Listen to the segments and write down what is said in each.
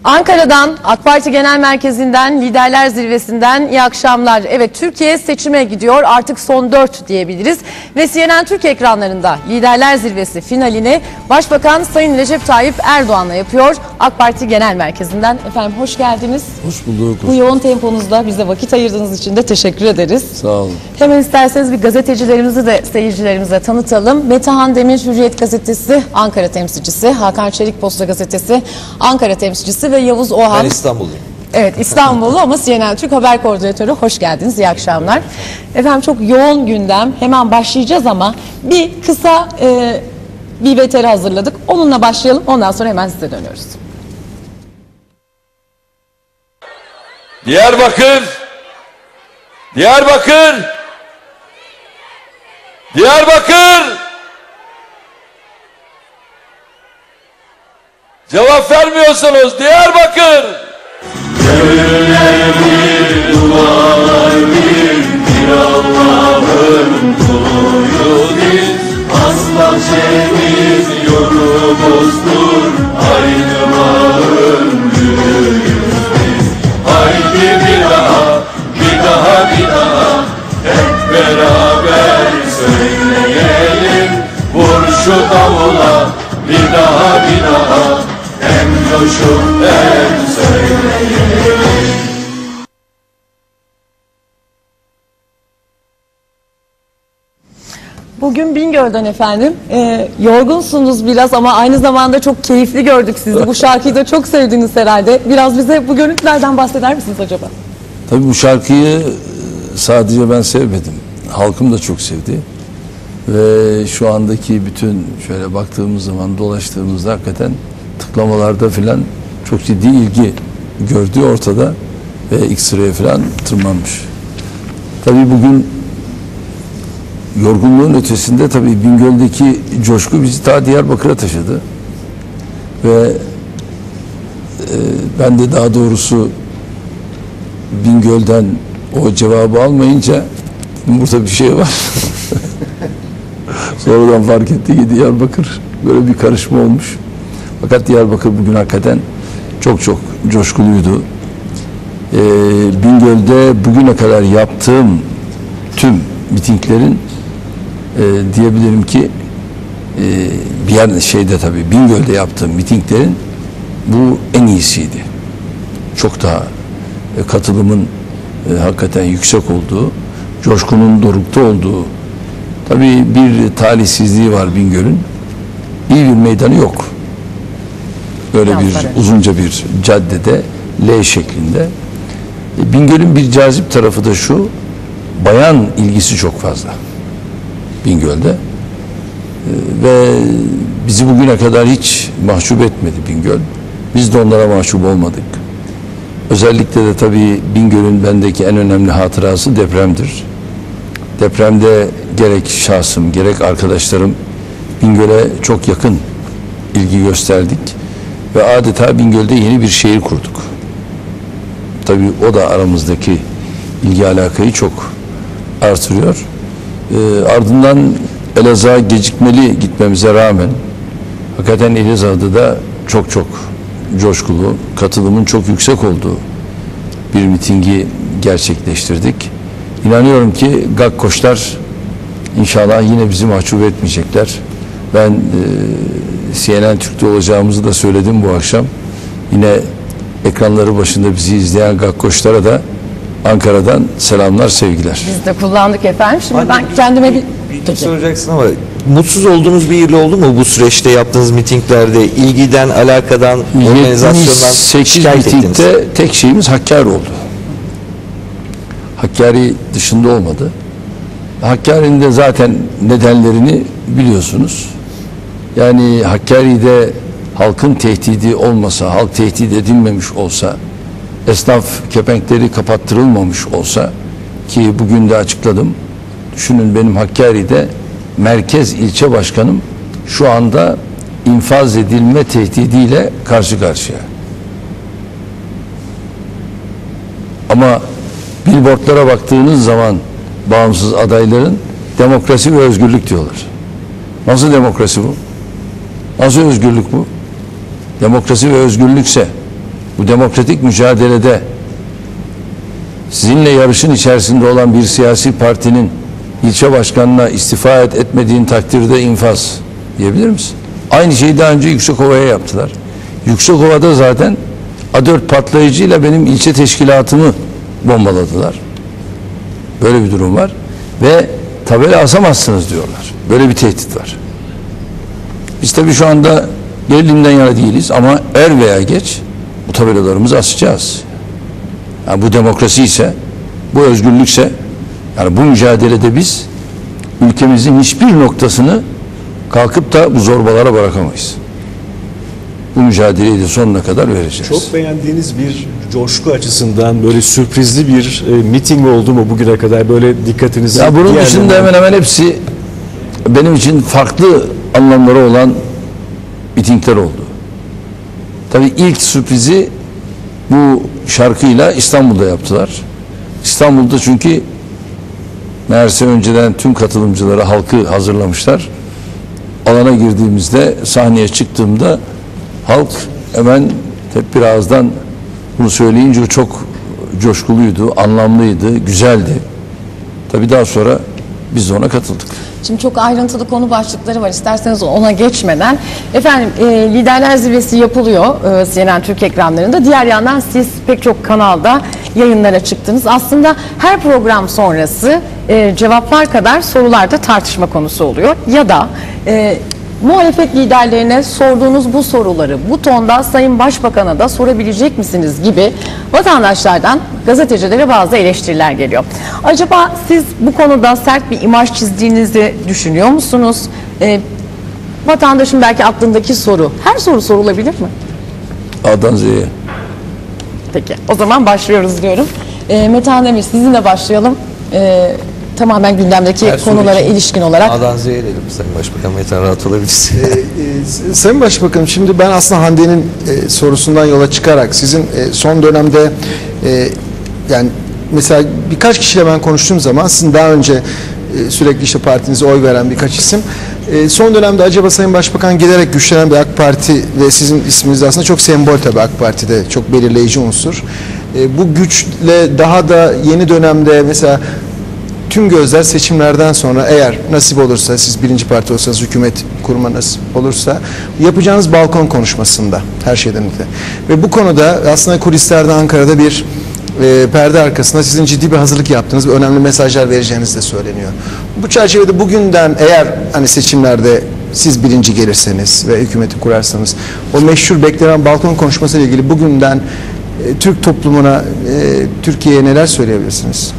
Ankara'dan, AK Parti Genel Merkezi'nden, Liderler Zirvesi'nden iyi akşamlar. Evet, Türkiye seçime gidiyor. Artık son 4 diyebiliriz. Ve CNN Türk ekranlarında Liderler Zirvesi finalini Başbakan Sayın Recep Tayyip Erdoğan'la yapıyor. AK Parti Genel Merkezi'nden. Efendim hoş geldiniz. Hoş bulduk. Bu yoğun temponuzda bize vakit ayırdığınız için de teşekkür ederiz. Sağ olun. Hemen isterseniz bir gazetecilerimizi de seyircilerimize tanıtalım. Metehan Demir Hürriyet Gazetesi Ankara temsilcisi, Hakan Çelik Posta Gazetesi Ankara temsilcisi ve Yavuz Ohan. Ben İstanbulluyum. Evet, İstanbullu ama CNN Türk Haber Koordinatörü. Hoş geldiniz, iyi akşamlar. Efendim çok yoğun gündem. Hemen başlayacağız ama bir kısa bir veteri hazırladık. Onunla başlayalım, ondan sonra hemen size dönüyoruz. Diyarbakır, Diyarbakır, Diyarbakır. Cevap vermiyorsunuz. Diyarbakır. Gönüller bir, dualar bir Allah'ın kuluyuz biz. Aslan şehit yolumuzdur, aynı bağın yürüyüz biz. Haydi bir daha, bir daha, bir daha, hep beraber söyleyelim. Vur şu davula, bir daha, bir daha, hem coşup hem söyleyelim. Bugün Bingöl'den efendim. Yorgunsunuz biraz ama aynı zamanda çok keyifli gördük sizi. Bu şarkıyı da çok sevdiniz herhalde. Biraz bize bu görüntülerden bahseder misiniz acaba? Tabii bu şarkıyı sadece ben sevmedim. Halkım da çok sevdi. Ve şu andaki bütün şöyle baktığımız zaman, dolaştığımızda hakikaten tıklamalarda filan çok ciddi ilgi gördüğü ortada ve ilk sıraya filan tırmanmış. Tabii bugün yorgunluğun ötesinde tabii Bingöl'deki coşku bizi ta Diyarbakır'a taşıdı. Ve ben de daha doğrusu Bingöl'den o cevabı almayınca burada bir şey var. Sonradan fark etti ki Diyarbakır böyle bir karışma olmuş. Fakat Diyarbakır bugün hakikaten çok çok coşkuluydu. Bingöl'de bugüne kadar yaptığım tüm mitinglerin diyebilirim ki bir yer şeyde tabii Bingöl'de yaptığım mitinglerin bu en iyisiydi. Çok daha katılımın hakikaten yüksek olduğu, coşkunun dorukta olduğu. Tabii bir talihsizliği var Bingöl'ün. İyi bir meydanı yok. Böyle bir uzunca bir caddede L şeklinde. Bingöl'ün bir cazip tarafı da şu, bayan ilgisi çok fazla Bingöl'de. Ve bizi bugüne kadar hiç mahcup etmedi Bingöl. Biz de onlara mahcup olmadık. Özellikle de tabii Bingöl'ün bendeki en önemli hatırası depremdir. Depremde gerek şahsım gerek arkadaşlarım Bingöl'e çok yakın ilgi gösterdik ve adeta Bingöl'de yeni bir şehir kurduk. Tabii o da aramızdaki ilgi alakayı çok artırıyor. Ardından Elazığ'a gecikmeli gitmemize rağmen hakikaten Elazığ'da da çok çok coşkulu, katılımın çok yüksek olduğu bir mitingi gerçekleştirdik. İnanıyorum ki Gakkoşlar inşallah yine bizi mahcup etmeyecekler. Ben CNN Türk'te olacağımızı da söyledim bu akşam. Yine ekranları başında bizi izleyen Gakkoşlara da Ankara'dan selamlar, sevgiler. Biz de kullandık efendim. Şimdi ben kendime bir soracaksın ama mutsuz olduğunuz bir yer oldu mu bu süreçte yaptığınız mitinglerde, ilgiden, alakadan, organizasyondan 78 şikayet ettiniz? mitingde tek şeyimiz Hakkari oldu. Hakkari dışında olmadı. Hakkari'nin de zaten nedenlerini biliyorsunuz. Yani Hakkari'de halkın tehdidi olmasa, halk tehdit edilmemiş olsa, esnaf kepenkleri kapattırılmamış olsa ki bugün de açıkladım. Düşünün benim Hakkari'de merkez ilçe başkanım şu anda infaz edilme tehdidiyle karşı karşıya. Ama billboardlara baktığınız zaman bağımsız adayların demokrasi ve özgürlük diyorlar. Nasıl demokrasi bu? Nasıl özgürlük bu? Demokrasi ve özgürlükse bu demokratik mücadelede sizinle yarışın içerisinde olan bir siyasi partinin ilçe başkanına istifa etmediğin takdirde infaz diyebilir misin? Aynı şeyi daha önce Yüksekova'ya yaptılar. Yüksekova'da zaten A4 patlayıcıyla benim ilçe teşkilatımı bombaladılar. Böyle bir durum var. Ve tabela asamazsınız diyorlar. Böyle bir tehdit var. Biz tabii şu anda gerilimden yana değiliz ama er veya geç bu tabelalarımızı asacağız. Yani bu demokrasi ise, bu özgürlükse, yani bu mücadelede biz ülkemizin hiçbir noktasını kalkıp da bu zorbalara bırakamayız. Bu mücadeleyi de sonuna kadar vereceğiz. Çok beğendiğiniz bir coşku açısından böyle sürprizli bir miting oldu mu bugüne kadar, böyle dikkatinizi? Ya bunun dışında hemen hemen hepsi benim için farklı anlamları olan mitingler oldu. Tabii ilk sürprizi bu şarkıyla İstanbul'da yaptılar. İstanbul'da çünkü meğerse önceden tüm katılımcıları, halkı hazırlamışlar. Alana girdiğimizde, sahneye çıktığımda halk hemen hep bir ağızdan bunu söyleyince çok coşkuluydu, anlamlıydı, güzeldi. Tabii daha sonra biz de ona katıldık. Şimdi çok ayrıntılı konu başlıkları var. İsterseniz ona geçmeden. Efendim Liderler Zirvesi yapılıyor CNN Türk ekranlarında. Diğer yandan siz pek çok kanalda yayınlara çıktınız. Aslında her program sonrası cevaplar kadar sorular da tartışma konusu oluyor. Ya da muhalefet liderlerine sorduğunuz bu soruları bu tonda Sayın Başbakan'a da sorabilecek misiniz gibi vatandaşlardan gazetecilere bazı eleştiriler geliyor. Acaba siz bu konuda sert bir imaj çizdiğinizi düşünüyor musunuz? Vatandaşın belki aklındaki soru, her soru sorulabilir mi? A'dan Z'ye. Peki, o zaman başlıyoruz diyorum. Metehan Demir, sizinle başlayalım. Tamamen gündemdeki konulara ilişkin olarak. A'dan Z'ye edelim Sayın Başbakan, Metehan rahat olabilir. Sayın Başbakanım, şimdi ben aslında Hande'nin sorusundan yola çıkarak sizin son dönemde yani mesela birkaç kişiyle ben konuştuğum zaman sizin daha önce sürekli işte partinize oy veren birkaç isim son dönemde acaba Sayın Başbakan giderek güçlenen bir AK Parti ve sizin isminiz aslında çok sembol tabii AK Parti'de, çok belirleyici unsur. Bu güçle daha da yeni dönemde mesela tüm gözler seçimlerden sonra eğer nasip olursa, siz birinci parti olsanız, hükümet kurma nasip olursa yapacağınız balkon konuşmasında her şeyden öte. Ve bu konuda aslında kulislerde Ankara'da bir perde arkasında sizin ciddi bir hazırlık yaptığınız ve önemli mesajlar vereceğiniz de söyleniyor. Bu çerçevede bugünden eğer hani seçimlerde siz birinci gelirseniz ve hükümeti kurarsanız o meşhur beklenen balkon konuşması ile ilgili bugünden Türk toplumuna, Türkiye'ye neler söyleyebilirsiniz?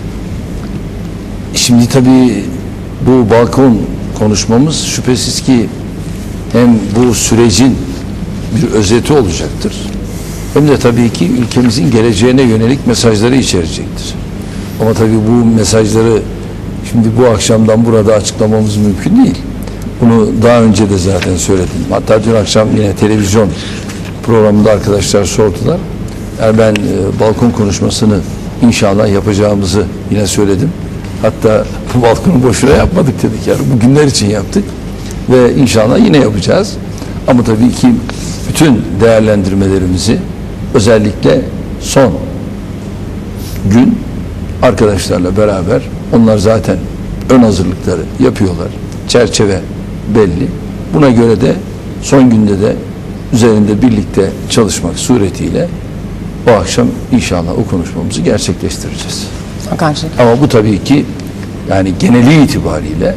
Şimdi tabii bu balkon konuşmamız şüphesiz ki hem bu sürecin bir özeti olacaktır, hem de tabii ki ülkemizin geleceğine yönelik mesajları içerecektir. Ama tabii bu mesajları şimdi bu akşamdan burada açıklamamız mümkün değil. Bunu daha önce de zaten söyledim. Hatta dün akşam yine televizyon programında arkadaşlar sordular. Yani ben balkon konuşmasını inşallah yapacağımızı yine söyledim. Hatta bu balkonu boşuna yapmadık dedik, yani bugünler için yaptık ve inşallah yine yapacağız. Ama tabii ki bütün değerlendirmelerimizi özellikle son gün arkadaşlarla beraber, onlar zaten ön hazırlıkları yapıyorlar. Çerçeve belli. Buna göre de son günde de üzerinde birlikte çalışmak suretiyle o akşam inşallah o konuşmamızı gerçekleştireceğiz. Ama bu tabii ki yani geneli itibariyle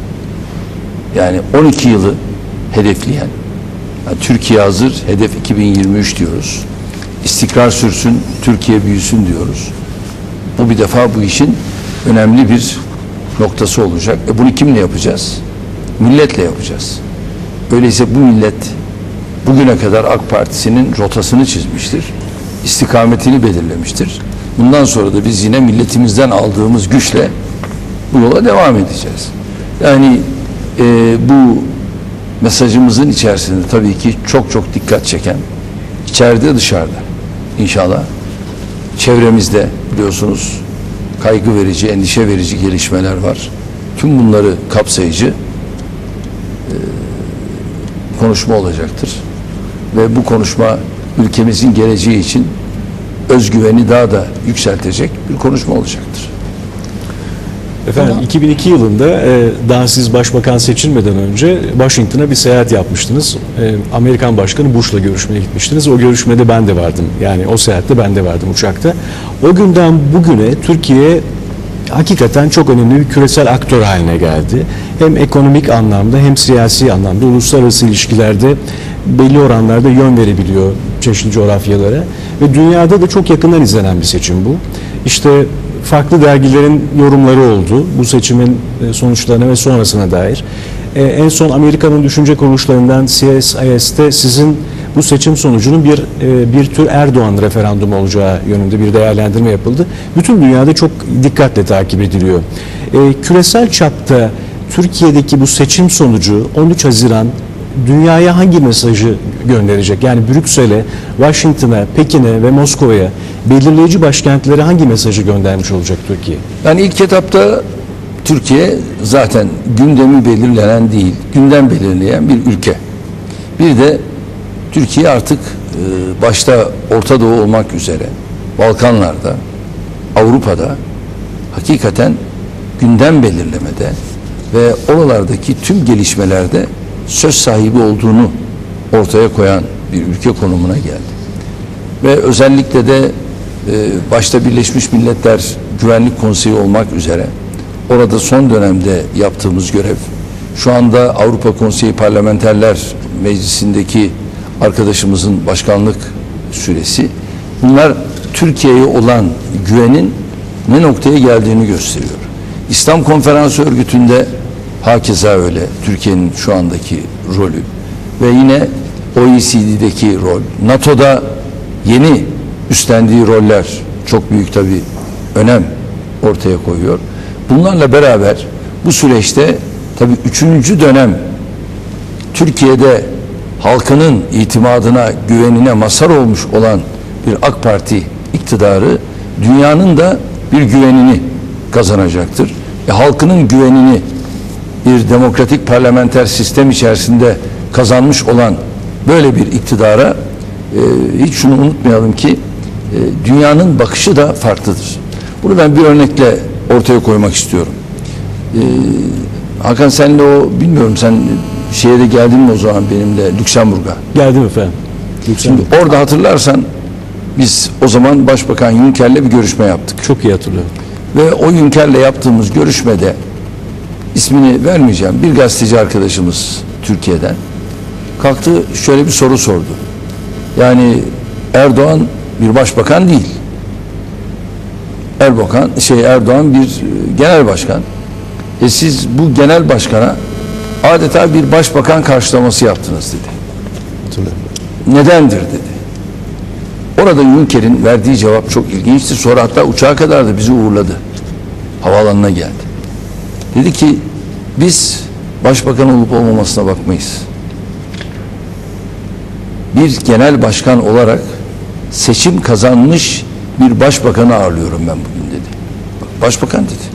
yani 12 yılı hedefleyen, yani Türkiye hazır, hedef 2023 diyoruz. İstikrar sürsün, Türkiye büyüsün diyoruz. Bu bir defa bu işin önemli bir noktası olacak. Bunu kimle yapacağız? Milletle yapacağız. Öyleyse bu millet bugüne kadar AK Partisi'nin rotasını çizmiştir. İstikametini belirlemiştir. Bundan sonra da biz yine milletimizden aldığımız güçle bu yola devam edeceğiz. Yani bu mesajımızın içerisinde tabii ki çok çok dikkat çeken, içeride dışarıda inşallah çevremizde biliyorsunuz kaygı verici, endişe verici gelişmeler var. Tüm bunları kapsayıcı konuşma olacaktır. Ve bu konuşma ülkemizin geleceği için özgüveni daha da yükseltecek bir konuşma olacaktır. Efendim 2002 yılında daha siz başbakan seçilmeden önce Washington'a bir seyahat yapmıştınız. Amerikan Başkanı Bush'la görüşmeye gitmiştiniz. O görüşmede ben de vardım. Yani o seyahatte ben de vardım uçakta. O günden bugüne Türkiye hakikaten çok önemli bir küresel aktör haline geldi. Hem ekonomik anlamda hem siyasi anlamda uluslararası ilişkilerde belli oranlarda yön verebiliyor çeşitli coğrafyalara ve dünyada da çok yakından izlenen bir seçim bu. İşte farklı dergilerin yorumları oldu bu seçimin sonuçlarına ve sonrasına dair. En son Amerika'nın düşünce kuruluşlarından CSIS'te sizin bu seçim sonucunun bir tür Erdoğan referandumu olacağı yönünde bir değerlendirme yapıldı. Bütün dünyada çok dikkatle takip ediliyor. Küresel çapta Türkiye'deki bu seçim sonucu 13 Haziran dünyaya hangi mesajı gönderecek? Yani Brüksel'e, Washington'a, Pekin'e ve Moskova'ya belirleyici başkentlere hangi mesajı göndermiş olacak Türkiye? Yani ilk etapta Türkiye zaten gündemi belirlenen değil, gündem belirleyen bir ülke. Bir de Türkiye artık başta Orta Doğu olmak üzere Balkanlarda, Avrupa'da hakikaten gündem belirlemede ve oralardaki tüm gelişmelerde söz sahibi olduğunu ortaya koyan bir ülke konumuna geldi. Ve özellikle de başta Birleşmiş Milletler Güvenlik Konseyi olmak üzere orada son dönemde yaptığımız görev, şu anda Avrupa Konseyi Parlamenterler Meclisi'ndeki arkadaşımızın başkanlık süresi, bunlar Türkiye'ye olan güvenin ne noktaya geldiğini gösteriyor. İslam Konferansı Örgütü'nde hakeza öyle Türkiye'nin şu andaki rolü ve yine OECD'deki rol, NATO'da yeni üstlendiği roller çok büyük tabii önem ortaya koyuyor. Bunlarla beraber bu süreçte tabii 3. dönem Türkiye'de halkının itimadına, güvenine mazhar olmuş olan bir AK Parti iktidarı dünyanın da bir güvenini kazanacaktır. Halkının güvenini bir demokratik parlamenter sistem içerisinde kazanmış olan böyle bir iktidara hiç şunu unutmayalım ki dünyanın bakışı da farklıdır. Bunu ben bir örnekle ortaya koymak istiyorum. Hakan senle bilmiyorum sen şeye de geldin mi o zaman benimle Lüksemburg'a? Geldim efendim. Şimdi orada hatırlarsan biz o zaman Başbakan Juncker'le bir görüşme yaptık. Çok iyi hatırlıyorum. Ve o Juncker'le yaptığımız görüşmede ismini vermeyeceğim bir gazeteci arkadaşımız Türkiye'den kalktı şöyle bir soru sordu. Yani Erdoğan bir başbakan değil. Erdoğan bir genel başkan. Siz bu genel başkana adeta bir başbakan karşılaması yaptınız dedi. Hatırlıyorum. Nedendir dedi. Orada Juncker'in verdiği cevap çok ilginçti. Sonra hatta uçağa kadar da bizi uğurladı. Havaalanına geldi. Dedi ki biz başbakan olup olmamasına bakmayız. Bir genel başkan olarak seçim kazanmış bir başbakanı ağırlıyorum ben bugün dedi. Bak, başbakan dedi.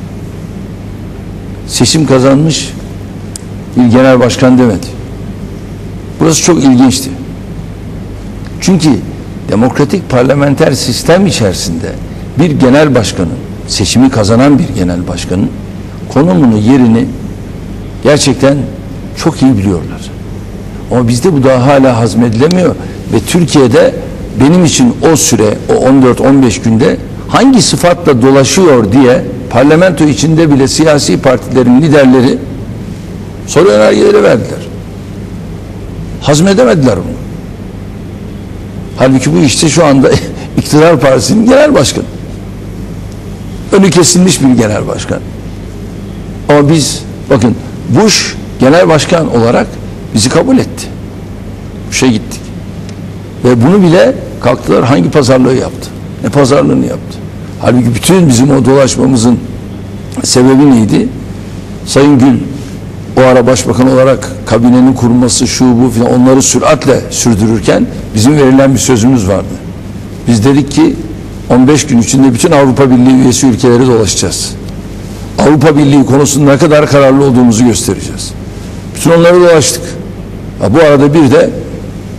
Seçim kazanmış bir genel başkan demedi. Burası çok ilginçti. Çünkü demokratik parlamenter sistem içerisinde bir genel başkanın, seçimi kazanan bir genel başkanın konumunu, yerini gerçekten çok iyi biliyorlar. Ama bizde bu daha hala hazmedilemiyor ve Türkiye'de benim için o süre, o 14-15 günde hangi sıfatla dolaşıyor diye parlamento içinde bile siyasi partilerin liderleri soru önergeleri verdiler. Hazmedemediler bunu. Halbuki bu işte şu anda iktidar partisinin genel başkanı. Önü kesilmiş bir genel başkan. Ama biz bakın Bush genel başkan olarak bizi kabul etti. Bush'a gittik. Ve bunu bile kalktılar hangi pazarlığı yaptı? Ne pazarlığını yaptı? Halbuki bütün bizim o dolaşmamızın sebebi neydi? Sayın Gül o ara başbakan olarak kabinenin kurulması şu bu filan onları süratle sürdürürken bizim verilen bir sözümüz vardı. Biz dedik ki 15 gün içinde bütün Avrupa Birliği üyesi ülkeleri dolaşacağız. Avrupa Birliği konusunda ne kadar kararlı olduğumuzu göstereceğiz. Bütün onları dolaştık. Bu arada bir de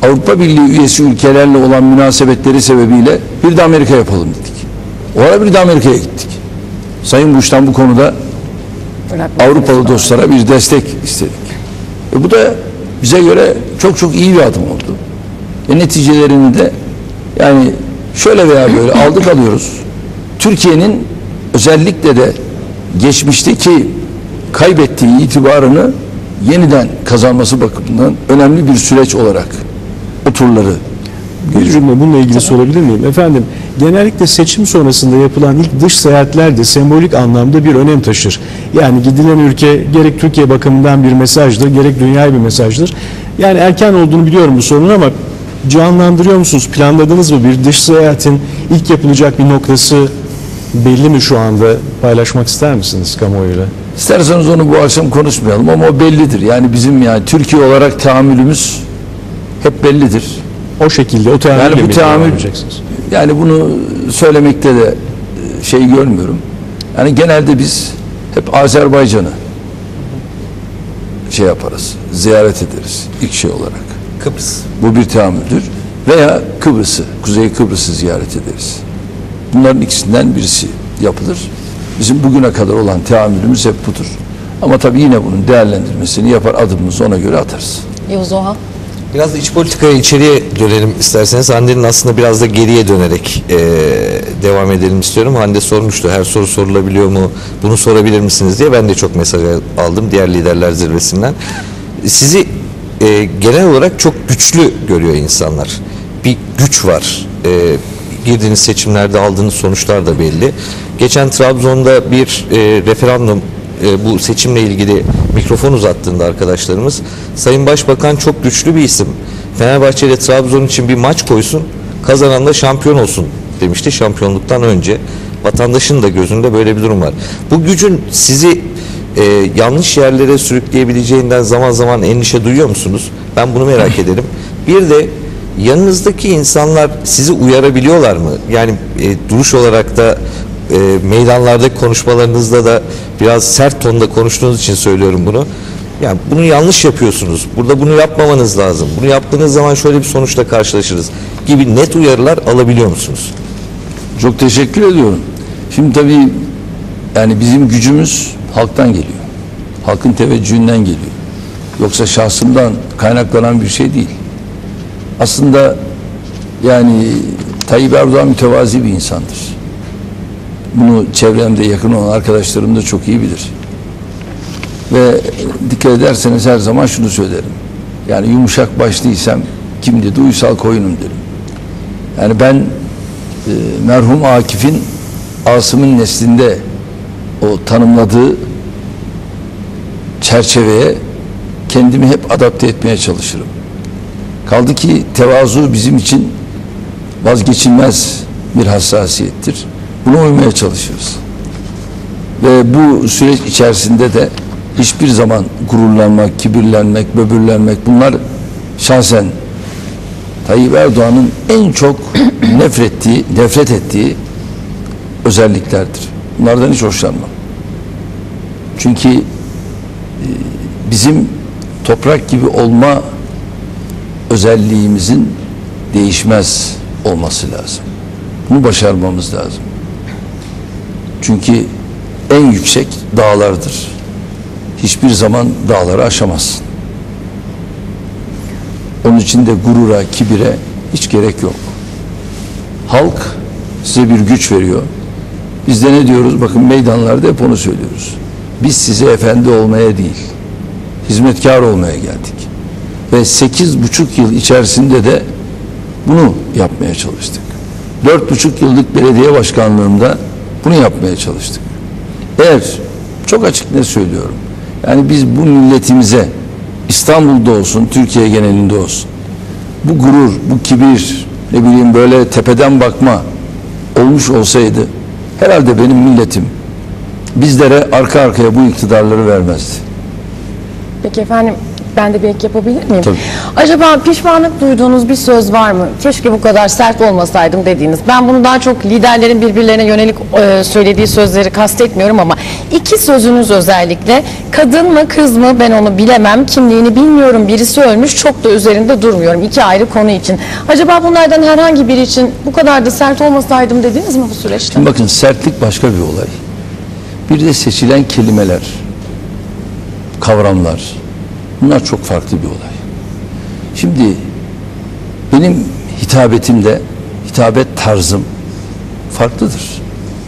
Avrupa Birliği üyesi ülkelerle olan münasebetleri sebebiyle bir de Amerika yapalım dedik. O ara bir de Amerika'ya gittik. Sayın Bush'tan bu konuda Avrupalı dostlara bir destek istedik. Bu da bize göre çok çok iyi bir adım oldu. Neticelerini de yani şöyle veya böyle aldık alıyoruz. Türkiye'nin özellikle de geçmişteki kaybettiği itibarını yeniden kazanması bakımından önemli bir süreç olarak o turları. Bir cümle bununla ilgili sorabilir miyim? Efendim, genellikle seçim sonrasında yapılan ilk dış seyahatler de sembolik anlamda bir önem taşır. Yani gidilen ülke gerek Türkiye bakımından bir mesajdır, gerek dünyaya bir mesajdır. Yani erken olduğunu biliyorum bu sorunun ama canlandırıyor musunuz? Planladınız mı? Bir dış seyahatin ilk yapılacak bir noktası belli mi şu anda? Paylaşmak ister misiniz kamuoyuyla? İsterseniz onu bu akşam konuşmayalım ama o bellidir. Yani bizim yani Türkiye olarak tahammülümüz hep bellidir. O şekilde, o tahammülle Yani bu mi devam tahammül, edeceksiniz? yani bunu söylemekte de şey görmüyorum. Yani genelde biz hep Azerbaycan'ı şey yaparız, ziyaret ederiz ilk şey olarak. Kıbrıs. Bu bir tahammüldür. Veya Kıbrıs'ı, Kuzey Kıbrıs'ı ziyaret ederiz. Bunların ikisinden birisi yapılır. Bizim bugüne kadar olan tahammülümüz hep budur. Ama tabii yine bunun değerlendirmesini yapar, adımımızı ona göre atarız. Yavuz Oha. Biraz da iç politikaya, içeriye dönelim isterseniz. Hande'nin aslında biraz da geriye dönerek devam edelim istiyorum. Hande sormuştu, her soru sorulabiliyor mu, bunu sorabilir misiniz diye. Ben de çok mesaj aldım diğer liderler zirvesinden. Sizi genel olarak çok güçlü görüyor insanlar. Bir güç var. Girdiğiniz seçimlerde aldığınız sonuçlar da belli. Geçen Trabzon'da bir referandum, bu seçimle ilgili mikrofon uzattığında arkadaşlarımız, Sayın Başbakan çok güçlü bir isim, Fenerbahçe ile Trabzon için bir maç koysun, kazanan da şampiyon olsun demişti şampiyonluktan önce. Vatandaşın da gözünde böyle bir durum var. Bu gücün sizi yanlış yerlere sürükleyebileceğinden zaman zaman endişe duyuyor musunuz? Ben bunu merak ederim. Bir de yanınızdaki insanlar sizi uyarabiliyorlar mı? Yani duruş olarak da meydanlardaki konuşmalarınızda da biraz sert tonda konuştuğunuz için söylüyorum bunu. Yani bunu yanlış yapıyorsunuz. Burada bunu yapmamanız lazım. Bunu yaptığınız zaman şöyle bir sonuçla karşılaşırız gibi net uyarılar alabiliyor musunuz? Çok teşekkür ediyorum. Şimdi tabii yani bizim gücümüz halktan geliyor. Halkın teveccühünden geliyor. Yoksa şahsımdan kaynaklanan bir şey değil. Aslında yani Tayyip Erdoğan mütevazi bir insandır. Bunu çevremde yakın olan arkadaşlarım da çok iyi bilir. Ve dikkat ederseniz her zaman şunu söylerim. Yani yumuşak başlıysam kim dedi uysal koyunum derim. Yani ben merhum Akif'in Asım'ın neslinde o tanımladığı çerçeveye kendimi hep adapte etmeye çalışırım. Kaldı ki tevazu bizim için vazgeçilmez bir hassasiyettir. Buna uymaya çalışıyoruz. Ve bu süreç içerisinde de hiçbir zaman gururlanmak, kibirlenmek, böbürlenmek, bunlar şahsen Tayyip Erdoğan'ın en çok nefret ettiği özelliklerdir. Bunlardan hiç hoşlanmam. Çünkü bizim toprak gibi olma özelliğimizin değişmez olması lazım. Bunu başarmamız lazım. Çünkü en yüksek dağlardır. Hiçbir zaman dağları aşamazsın. Onun için de gurura, kibire hiç gerek yok. Halk size bir güç veriyor. Biz de ne diyoruz? Bakın meydanlarda hep onu söylüyoruz. Biz size efendi olmaya değil, hizmetkar olmaya geldik. Ve 8,5 yıl içerisinde de bunu yapmaya çalıştık. 4,5 yıllık belediye başkanlığımda bunu yapmaya çalıştık. Eğer çok açık ne söylüyorum, yani biz bu milletimize İstanbul'da olsun, Türkiye genelinde olsun bu gurur, bu kibir, ne bileyim böyle tepeden bakma olmuş olsaydı herhalde benim milletim bizlere arka arkaya bu iktidarları vermezdi. Peki efendim, Ben de bir ek yapabilir miyim? Tabii. Acaba pişmanlık duyduğunuz bir söz var mı? Keşke bu kadar sert olmasaydım dediğiniz. Ben bunu daha çok liderlerin birbirlerine yönelik söylediği sözleri kastetmiyorum ama iki sözünüz özellikle, kadın mı kız mı ben onu bilemem, kimliğini bilmiyorum, birisi ölmüş, çok da üzerinde durmuyorum. İki ayrı konu için. Acaba bunlardan herhangi biri için bu kadar da sert olmasaydım dediniz mi bu süreçte? Şimdi bakın, sertlik başka bir olay. Bir de seçilen kelimeler, kavramlar, bunlar çok farklı bir olay. Şimdi benim hitabet tarzım farklıdır.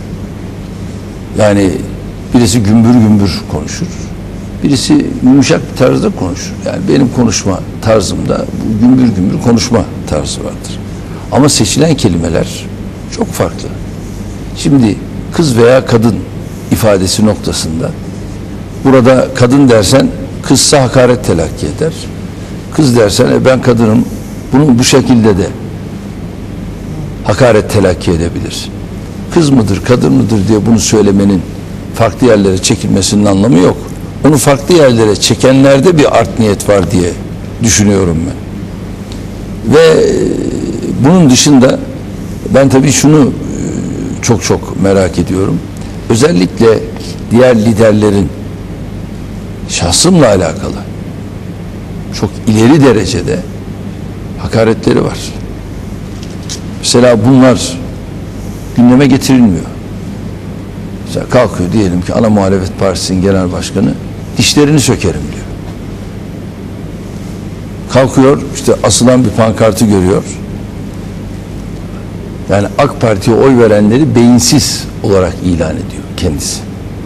Yani birisi gümbür gümbür konuşur, birisi yumuşak bir tarzda konuşur. Yani benim konuşma tarzımda bu gümbür gümbür konuşma tarzı vardır. Ama seçilen kelimeler çok farklı. Şimdi kız veya kadın ifadesi noktasında, burada kadın dersen kızsa hakaret telakki eder. Kız dersen ben kadınım, bunu bu şekilde de hakaret telakki edebilir. Kız mıdır, kadın mıdır diye bunu söylemenin farklı yerlere çekilmesinin anlamı yok. Onu farklı yerlere çekenlerde bir art niyet var diye düşünüyorum ben. Ve bunun dışında ben tabii şunu çok merak ediyorum. Özellikle diğer liderlerin şahsımla alakalı çok ileri derecede hakaretleri var. Mesela bunlar gündeme getirilmiyor. Mesela kalkıyor diyelim ki ana muhalefet partisinin genel başkanı, dişlerini sökerim diyor. Kalkıyor işte asılan bir pankartı görüyor. Yani AK Parti'ye oy verenleri beyinsiz olarak ilan ediyor kendisi.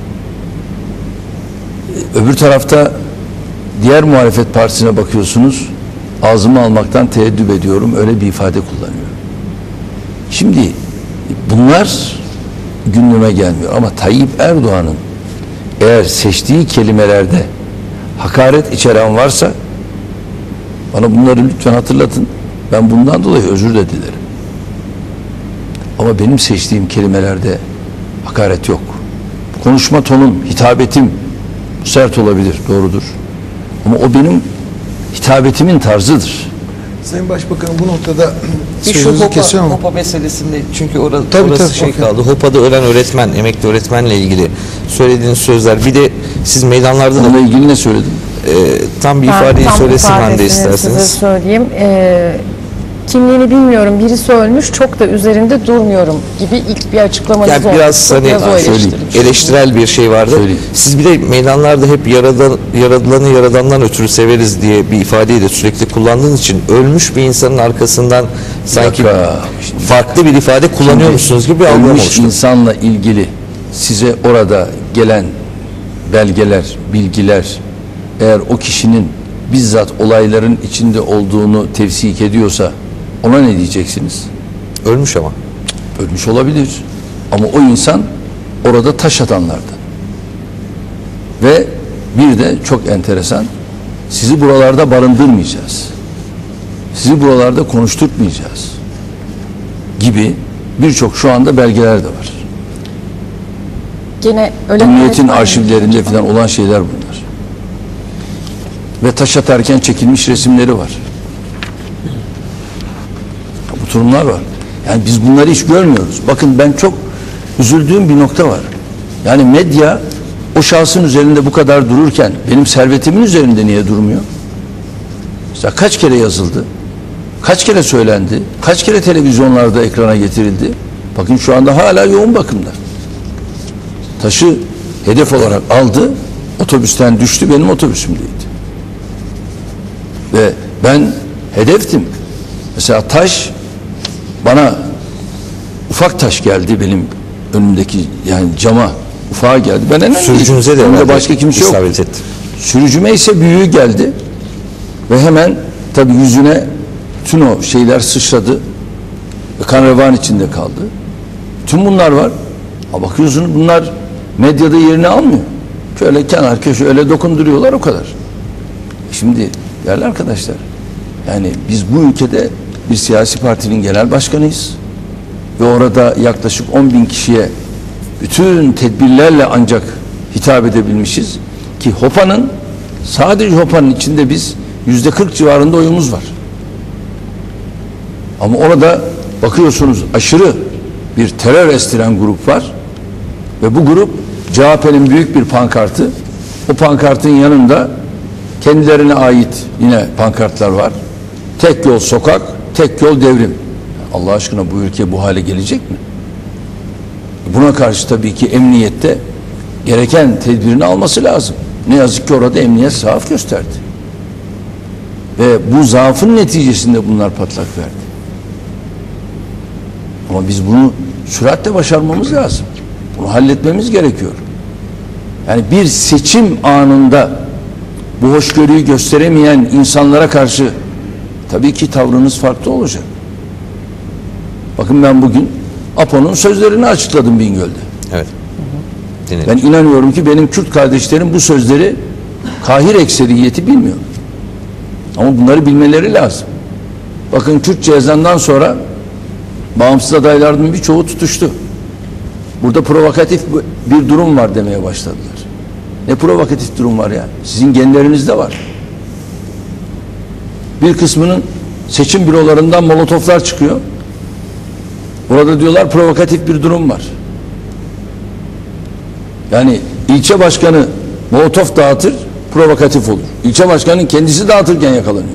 Öbür tarafta diğer muhalefet partisine bakıyorsunuz, ağzımı almaktan teeddüp ediyorum, öyle bir ifade kullanıyor. Şimdi bunlar gündeme gelmiyor ama Tayyip Erdoğan'ın eğer seçtiği kelimelerde hakaret içeren varsa bana bunları lütfen hatırlatın. Ben bundan dolayı özür de dilerim. Ama benim seçtiğim kelimelerde hakaret yok. Konuşma tonum, hitabetim sert olabilir, doğrudur. Ama o benim hitabetimin tarzıdır. Sayın Başbakanım, bu noktada Bir şu sözünüzü kesiyorum. Hopa meselesinde, çünkü orası Tabii, şey okey. kaldı. Hopa'da ölen öğretmen, emekli öğretmenle ilgili söylediğiniz sözler. Bir de siz meydanlarda Onunla da ilgili ne söyledim? tam bir ifadeyi tam söylesin ben de ifadesini isterseniz. size söyleyeyim. Kimliğini bilmiyorum, birisi ölmüş, çok da üzerinde durmuyorum gibi ilk bir açıklamanız Yani oldu. biraz hani Biraz o eleştirdim. eleştirel bir şey vardı. Söyleyeyim. Siz bir de meydanlarda hep yaradılanı yaradandan ötürü severiz diye bir ifadeyi de sürekli kullandığınız için ölmüş bir insanın arkasından sanki farklı bir ifade kullanıyormuşsunuz gibi bir algı ölmüş oluştu. insanla ilgili size orada gelen belgeler, bilgiler, eğer o kişinin bizzat olayların içinde olduğunu tevsik ediyorsa ona ne diyeceksiniz? Ölmüş ama. Ölmüş olabilir. Ama o insan orada taş atanlardan. Ve bir de çok enteresan, sizi buralarda barındırmayacağız. Sizi buralarda konuşturtmayacağız gibi birçok şu anda belgeler de var. Gene ölen Cumhuriyet'in öğretmen- arşivlerinde falan olan şeyler bunlar. Ve taş atarken çekilmiş resimleri var. Bu durumlar var. Yani biz bunları hiç görmüyoruz. Bakın ben çok üzüldüğüm bir nokta var. Yani medya o şahsın üzerinde bu kadar dururken benim servetimin üzerinde niye durmuyor? Mesela kaç kere yazıldı? Kaç kere söylendi? Kaç kere televizyonlarda ekrana getirildi? Bakın şu anda hala yoğun bakımda. Taşı hedef olarak aldı, otobüsten düştü, benim otobüsümdeydi. Ve ben hedeftim. Mesela taş, bana ufak taş geldi benim önümdeki, yani cama ufağa geldi. Ben en Sürücünüze de önümde herhalde başka kimse yok. isabet etti. Sürücüme ise büyüğü geldi ve hemen tabii yüzüne tüm o şeyler sıçradı ve kan revan içinde kaldı. Tüm bunlar var. Ha bakıyorsunuz bunlar medyada yerini almıyor. Şöyle kenar köşe öyle dokunduruyorlar, o kadar. Şimdi değerli arkadaşlar, yani biz bu ülkede bir siyasi partinin genel başkanıyız ve orada yaklaşık 10.000 kişiye bütün tedbirlerle ancak hitap edebilmişiz ki Hopa'nın Sadece Hopa'nın içinde biz %40 civarında oyumuz var. Ama orada bakıyorsunuz aşırı bir terör estiren grup var ve bu grup CHP'nin büyük bir pankartı, o pankartın yanında kendilerine ait yine pankartlar var. Tek yol sokak, tek yol devrim. Allah aşkına bu ülke bu hale gelecek mi? Buna karşı tabii ki emniyette gereken tedbirini alması lazım. Ne yazık ki orada emniyet zaaf gösterdi. Ve bu zaafın neticesinde bunlar patlak verdi. Ama biz bunu süratle başarmamız lazım. Bunu halletmemiz gerekiyor. Yani bir seçim anında bu hoşgörüyü gösteremeyen insanlara karşı tabii ki tavrınız farklı olacak. Bakın ben bugün APO'nun sözlerini açıkladım Bingöl'de. Evet. Ben inanıyorum ki benim Kürt kardeşlerim bu sözleri kahir ekseriyeti bilmiyor. Ama bunları bilmeleri lazım. Bakın Kürtçe ezandan sonra bağımsız adaylardan birçoğu tutuştu. Burada provokatif bir durum var demeye başladılar. Ne provokatif durum var ya? Sizin genlerinizde var. Bir kısmının seçim bürolarından molotoflar çıkıyor. Burada diyorlar provokatif bir durum var. Yani ilçe başkanı molotof dağıtır, provokatif olur. İlçe başkanının kendisi dağıtırken yakalanıyor.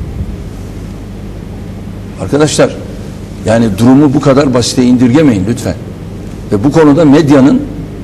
Arkadaşlar, yani durumu bu kadar basite indirgemeyin lütfen. Ve bu konuda medyanın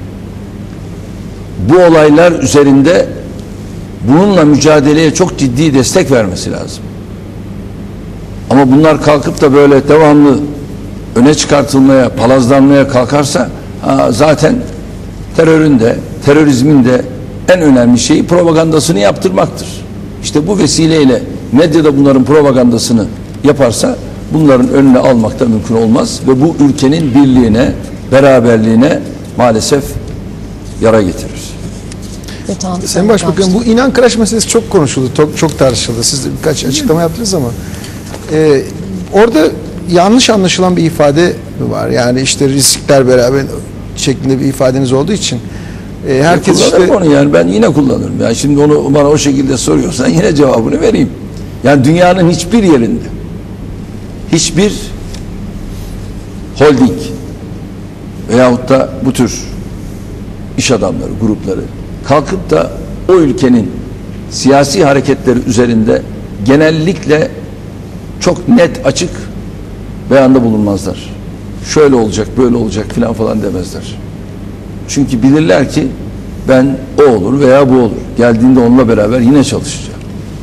bu olaylar üzerinde bununla mücadeleye çok ciddi destek vermesi lazım. Ama bunlar kalkıp da böyle devamlı öne çıkartılmaya, palazlanmaya kalkarsa zaten terörün de, terörizmin de en önemli şeyi propagandasını yaptırmaktır. İşte bu vesileyle medyada bunların propagandasını yaparsa bunların önüne almak da mümkün olmaz ve bu ülkenin birliğine, beraberliğine maalesef yara getirir. Sayın Başbakan, bu inan Kıraç meselesi çok konuşuldu, çok tartışıldı. Siz de birkaç açıklama yaptınız ama orada yanlış anlaşılan bir ifade var. Yani işte riskler beraber şeklinde bir ifadeniz olduğu için herkes işte onu, yani ben yine kullanırım. Yani şimdi onu bana o şekilde soruyorsan yine cevabını vereyim. Yani dünyanın hiçbir yerinde hiçbir holding veyahut da bu tür iş adamları, grupları kalkıp da o ülkenin siyasi hareketleri üzerinde genellikle çok net, açık beyanda bulunmazlar. Şöyle olacak, böyle olacak filan falan demezler. Çünkü bilirler ki ben o olur veya bu olur. Geldiğinde onunla beraber yine çalışacağım.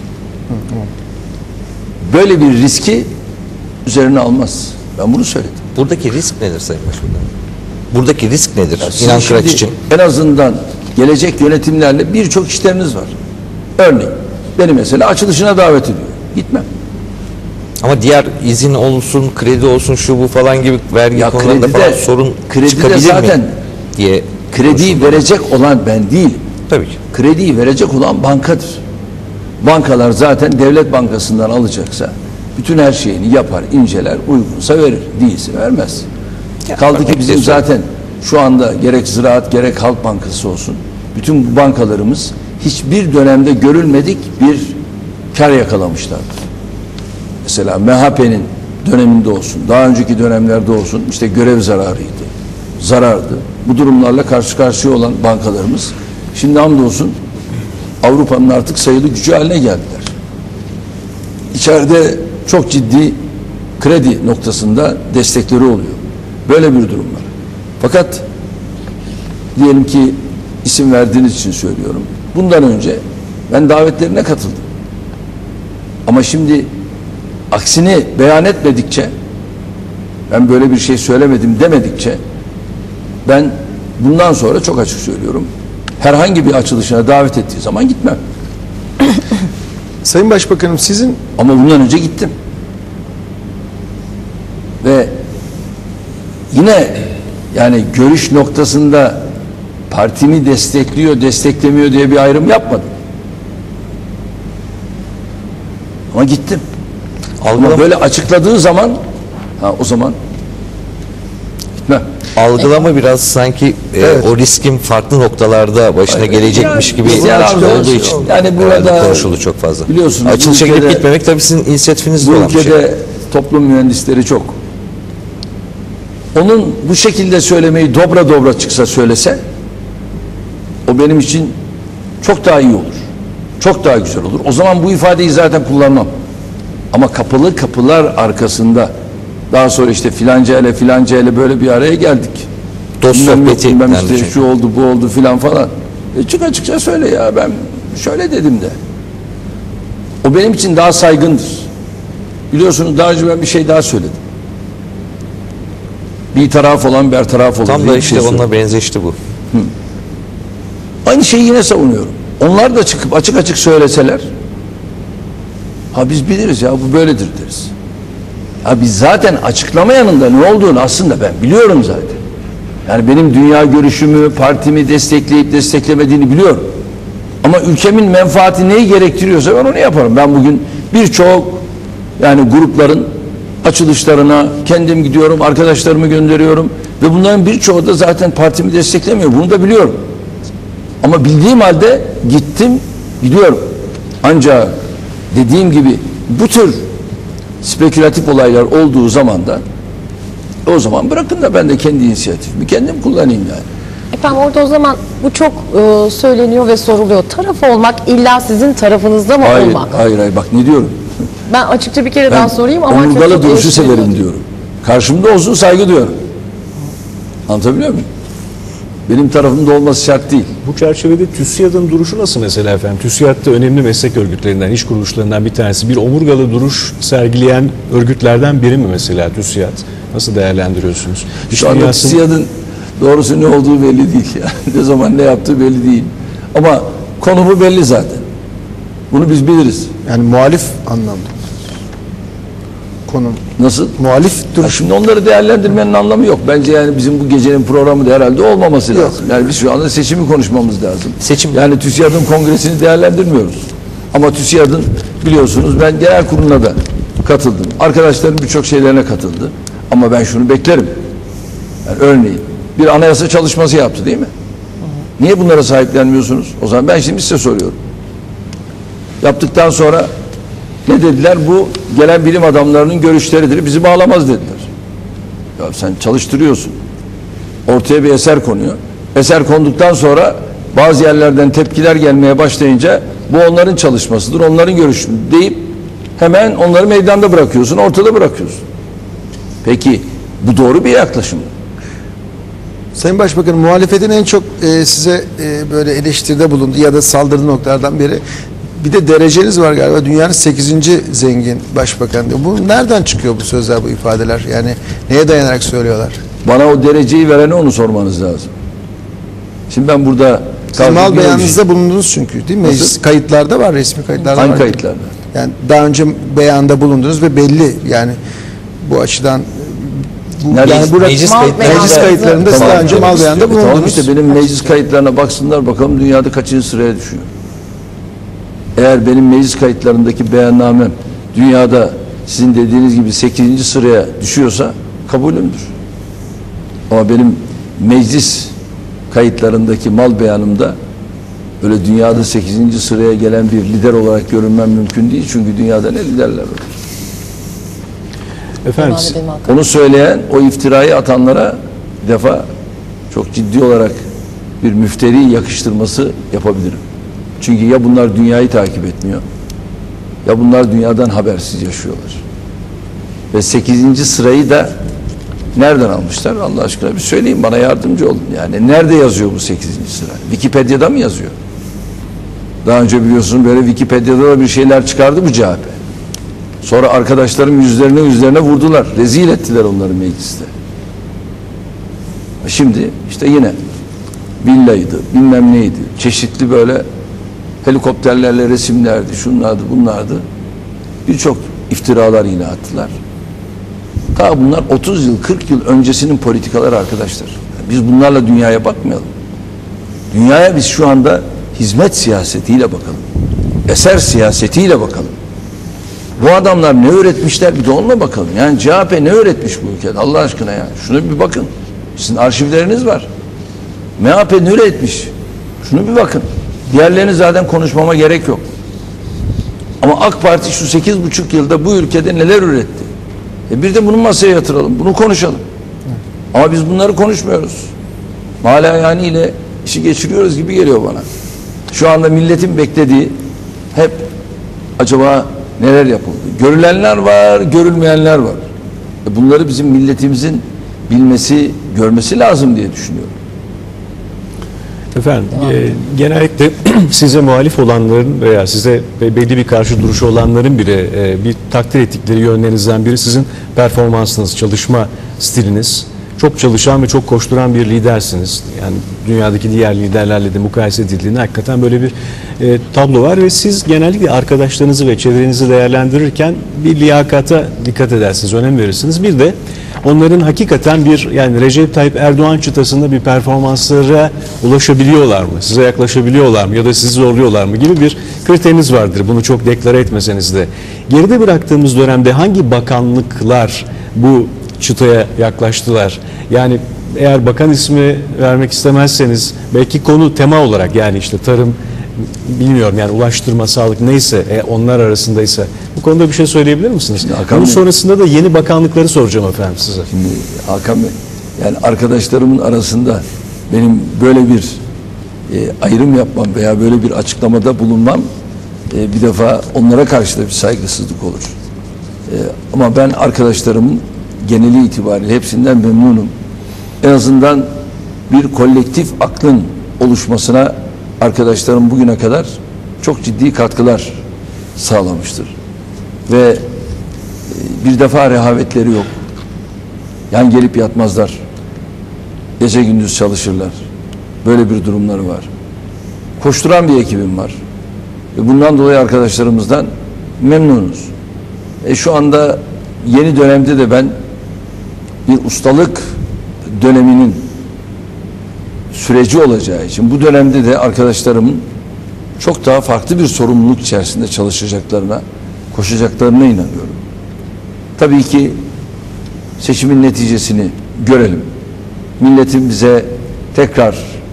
Böyle bir riski üzerine almaz. Ben bunu söyledim. Buradaki risk nedir Sayın Başbakan? Buradaki risk nedir? Sizin İnan Kıraç şimdi için. en azından gelecek yönetimlerle birçok işleriniz var. Örneğin beni mesela açılışına davet ediyor. Gitmem. Ama diğer izin olsun, kredi olsun, şu bu falan gibi vergi konularında falan sorun çıkabilir zaten mi diye krediyi verecek olan ben değil. Tabii ki. Krediyi verecek olan bankadır. Bankalar zaten devlet bankasından alacaksa bütün her şeyini yapar, inceler, uygunsa verir, değilse vermez. Kaldı ki bizim zaten şu anda gerek Ziraat gerek Halk Bankası olsun, bütün bu bankalarımız hiçbir dönemde görülmedik bir kar yakalamışlardır. Mesela MHP'nin döneminde olsun, daha önceki dönemlerde olsun işte görev zararıydı, zarardı. Bu durumlarla karşı karşıya olan bankalarımız şimdi hamdolsun Avrupa'nın artık sayılı gücü haline geldiler. İçeride çok ciddi kredi noktasında destekleri oluyor. Böyle bir durum var. Fakat diyelim ki isim verdiğiniz için söylüyorum. Bundan önce ben davetlerine katıldım. Ama şimdi aksini beyan etmedikçe, ben böyle bir şey söylemedim demedikçe, ben bundan sonra çok açık söylüyorum, herhangi bir açılışına davet ettiği zaman gitmem. Sayın Başbakanım sizin Ama bundan önce gittim. Ve yine yani görüş noktasında partimi destekliyor, desteklemiyor diye bir ayrım yapmadım. Ama gittim. Ama böyle açıkladığı zaman o zaman gitmem. algılama biraz sanki o riskin farklı noktalarda başına gelecekmiş gibi yani olduğu için yani burada konuşuldu çok fazla. Biliyorsunuz, Açılışa bu ülkede- gidip gitmemek tabii sizin inisiyatifiniz Bu olan bir şey. ülkede toplum mühendisleri çok. Onun bu şekilde söylemeyi dobra dobra çıksa söylese, o benim için çok daha iyi olur. Çok daha güzel olur. O zaman bu ifadeyi zaten kullanmam. Ama kapalı kapılar arkasında daha sonra işte filanca ile böyle bir araya geldik. Dost Bilmem sohbeti yok, bilmem yani işte çünkü. şu oldu bu oldu filan falan. Çık açıkça söyle ya, ben şöyle dedim de. O benim için daha saygındır. Biliyorsunuz daha önce ben bir şey daha söyledim. Bir taraf olan bertaraf olur. Tam diye da bir işte şey söyledim. onunla benzeşti bu. Aynı şeyi yine savunuyorum. Onlar da çıkıp açık açık söyleseler, ha biz biliriz ya bu böyledir deriz. Ha biz zaten açıklamayanın da ne olduğunu aslında ben biliyorum zaten. Yani benim dünya görüşümü, partimi destekleyip desteklemediğini biliyorum. Ama ülkemin menfaati neyi gerektiriyorsa ben onu yaparım. Ben bugün birçok yani grupların açılışlarına kendim gidiyorum, arkadaşlarımı gönderiyorum ve bunların birçoğu da zaten partimi desteklemiyor. Bunu da biliyorum. Ama bildiğim halde gittim, gidiyorum. Ancak dediğim gibi bu tür spekülatif olaylar olduğu zaman da o zaman bırakın da ben de kendi inisiyatifimi kendim kullanayım yani. Efendim orada o zaman bu çok söyleniyor ve soruluyor. Taraf olmak illa sizin tarafınızda mı Hayır, olmak? hayır bak ne diyorum? Ben açıkça bir kere daha sorayım ama omurgalı çok duruşu eleştiriliyor. severim diyorum. Karşımda olsun, saygı duyuyorum. Anlatabiliyor muyum? Benim tarafımda olması şart değil. Bu çerçevede TÜSİAD'ın duruşu nasıl mesela efendim? TÜSİAD da önemli meslek örgütlerinden, iş kuruluşlarından bir tanesi. Bir omurgalı duruş sergileyen örgütlerden biri mi mesela TÜSİAD? Nasıl değerlendiriyorsunuz? İş Şu anda dünyasının- TÜSİAD'ın doğrusu ne olduğu belli değil. Yani. Ne zaman ne yaptığı belli değil. Ama konumu belli zaten. Bunu biz biliriz. Yani muhalif anlamda. Konum. Nasıl? Muhalif Ya duruş. şimdi onları değerlendirmenin anlamı yok. Bence yani bizim bu gecenin programı da herhalde olmaması lazım. Yani biz şu anda seçimi konuşmamız lazım. Seçim. Yani TÜSİAD'ın kongresini değerlendirmiyoruz. Ama TÜSİAD'ın biliyorsunuz ben genel kuruluna da katıldım. Arkadaşlarım birçok şeylerine katıldı. Ama ben şunu beklerim. Yani örneğin bir anayasa çalışması yaptı değil mi? Niye bunlara sahiplenmiyorsunuz? O zaman ben şimdi size soruyorum. Yaptıktan sonra ne dediler? Bu gelen bilim adamlarının görüşleridir. Bizi bağlamaz dediler. Ya sen çalıştırıyorsun. Ortaya bir eser konuyor. Eser konduktan sonra bazı yerlerden tepkiler gelmeye başlayınca bu onların çalışmasıdır, onların görüşü deyip hemen onları meydanda bırakıyorsun, ortada bırakıyorsun. Peki bu doğru bir yaklaşım mı? Sayın Başbakanım, muhalefetin en çok size böyle eleştiride bulundu ya da saldırdığı noktalardan biri. Bir de dereceniz var galiba, dünyanın 8. zengin başbakan diyor. Bu nereden çıkıyor bu sözler, bu ifadeler? Yani neye dayanarak söylüyorlar? Bana o dereceyi verene onu sormanız lazım. Şimdi ben burada Siz mal beyanınızda bulundunuz çünkü değil mi? Nasıl? Meclis kayıtlarda var, resmi kayıtlarda hangi var. kayıtlarda? Yani daha önce beyanda bulundunuz ve belli yani bu açıdan Nerede? yani burada Meclis Mal kayıtları- meclis beyanınızı- kayıtlarında siz daha önce mal beyanında Tamam bulundunuz. işte benim meclis kayıtlarına baksınlar bakalım dünyada kaçıncı sıraya düşüyor. Eğer benim meclis kayıtlarındaki beyannamem dünyada sizin dediğiniz gibi 8. sıraya düşüyorsa kabulümdür. Ama benim meclis kayıtlarındaki mal beyanımda öyle dünyada 8. sıraya gelen bir lider olarak görünmem mümkün değil. Çünkü dünyada ne liderler var. Efendim, Devam edelim Hakan. Onu söyleyen, o iftirayı atanlara bir defa çok ciddi olarak bir müfteri yakıştırması yapabilirim. Çünkü ya bunlar dünyayı takip etmiyor, ya bunlar dünyadan habersiz yaşıyorlar. Ve 8. sırayı da nereden almışlar? Allah aşkına bir söyleyin, bana yardımcı olun. Yani nerede yazıyor bu 8. sıra? Wikipedia'da mı yazıyor? Daha önce biliyorsunuz böyle Wikipedia'da da bir şeyler çıkardı bu CHP. Sonra arkadaşlarım yüzlerine vurdular. Rezil ettiler onları mecliste. Şimdi işte yine villaydı, bilmem neydi. Çeşitli böyle helikopterlerle resimlerdi, şunlardı, bunlardı. Birçok iftiralar yine attılar. Daha bunlar 30 yıl, 40 yıl öncesinin politikaları arkadaşlar. Biz bunlarla dünyaya bakmayalım. Dünyaya biz şu anda hizmet siyasetiyle bakalım. Eser siyasetiyle bakalım. Bu adamlar ne öğretmişler bir de onunla bakalım. Yani CHP ne öğretmiş bu ülkede Allah aşkına ya. Şuna bir bakın. Sizin arşivleriniz var. MHP ne üretmiş? Şunu bir bakın. Diğerlerini zaten konuşmama gerek yok. Ama AK Parti şu 8,5 yılda bu ülkede neler üretti? Bir de bunu masaya yatıralım. Bunu konuşalım. Ama biz bunları konuşmuyoruz. Hala yani ile işi geçiriyoruz gibi geliyor bana. Şu anda milletin beklediği hep acaba neler yapıldı? Görülenler var, görülmeyenler var. Bunları bizim milletimizin bilmesi, görmesi lazım diye düşünüyorum. Efendim, genellikle size muhalif olanların veya size belli bir karşı duruşu olanların bile bir takdir ettikleri yönlerinizden biri sizin performansınız, çalışma stiliniz. Çok çalışan ve çok koşturan bir lidersiniz. Yani dünyadaki diğer liderlerle de mukayese edildiğinde hakikaten böyle bir tablo var ve siz genellikle arkadaşlarınızı ve çevrenizi değerlendirirken bir liyakata dikkat edersiniz, önem verirsiniz. Bir de onların hakikaten bir yani Recep Tayyip Erdoğan çıtasında bir performanslara ulaşabiliyorlar mı? Size yaklaşabiliyorlar mı? Ya da sizi zorluyorlar mı? Gibi bir kriteriniz vardır. Bunu çok deklare etmeseniz de. Geride bıraktığımız dönemde hangi bakanlıklar bu çıtaya yaklaştılar? Yani eğer bakan ismi vermek istemezseniz belki konu tema olarak yani işte tarım, bilmiyorum yani ulaştırma, sağlık neyse onlar arasındaysa bu konuda bir şey söyleyebilir misiniz? Bunun sonrasında da yeni bakanlıkları soracağım efendim size. Şimdi Hakan Bey, yani arkadaşlarımın arasında benim böyle bir ayrım yapmam veya böyle bir açıklamada bulunmam bir defa onlara karşı da bir saygısızlık olur. Ama ben arkadaşlarımın geneli itibariyle hepsinden memnunum. En azından bir kolektif aklın oluşmasına arkadaşlarım bugüne kadar çok ciddi katkılar sağlamıştır. Ve bir defa rehavetleri yok. Yan gelip yatmazlar. Gece gündüz çalışırlar. Böyle bir durumları var. Koşturan bir ekibim var. Ve bundan dolayı arkadaşlarımızdan memnunuz. Şu anda yeni dönemde de ben bir ustalık döneminin süreci olacağı için bu dönemde de arkadaşlarımın çok daha farklı bir sorumluluk içerisinde çalışacaklarına, koşacaklarına inanıyorum. Tabii ki seçimin neticesini görelim. Milletin bize tekrar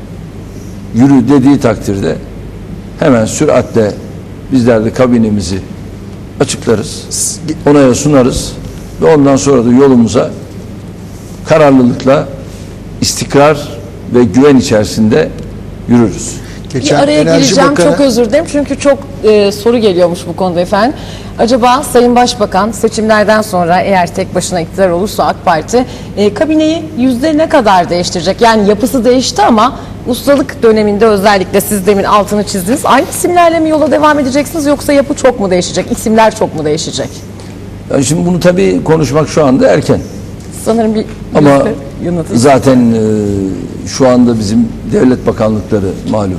yürü dediği takdirde hemen süratle bizler de kabinemizi açıklarız, onaya sunarız ve ondan sonra da yolumuza kararlılıkla, istikrar ve güven içerisinde yürürüz. Bir araya gireceğim, çok özür dilerim çünkü çok soru geliyormuş bu konuda efendim. Acaba Sayın Başbakan seçimlerden sonra eğer tek başına iktidar olursa AK Parti kabineyi yüzde ne kadar değiştirecek? Yani yapısı değişti ama ustalık döneminde özellikle siz demin altını çizdiniz. Aynı isimlerle mi yola devam edeceksiniz yoksa yapı çok mu değişecek? İsimler çok mu değişecek? Yani şimdi bunu tabii konuşmak şu anda erken. Sanırım bir ama zaten şu anda bizim devlet bakanlıkları malum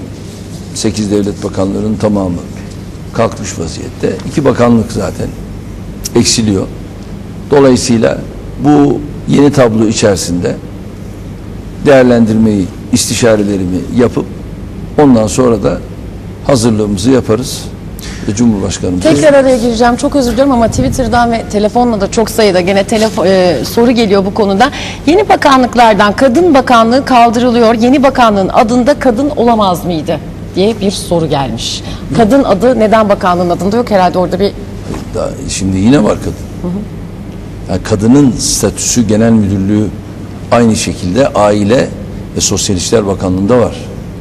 8 devlet bakanlarının tamamı kalkmış vaziyette. 2 bakanlık zaten eksiliyor. Dolayısıyla bu yeni tablo içerisinde değerlendirmeyi, istişarelerimi yapıp ondan sonra da hazırlığımızı yaparız. Cumhurbaşkanımız. Tekrar araya gireceğim. Çok özür diliyorum ama Twitter'dan ve telefonla da çok sayıda gene soru geliyor bu konuda. Yeni bakanlıklardan kadın bakanlığı kaldırılıyor. Yeni bakanlığın adında kadın olamaz mıydı diye bir soru gelmiş. Kadın adı neden bakanlığın adında yok? Herhalde orada bir... Şimdi yine var kadın. Yani kadının statüsü genel müdürlüğü aynı şekilde Aile ve Sosyal İşler Bakanlığı'nda var.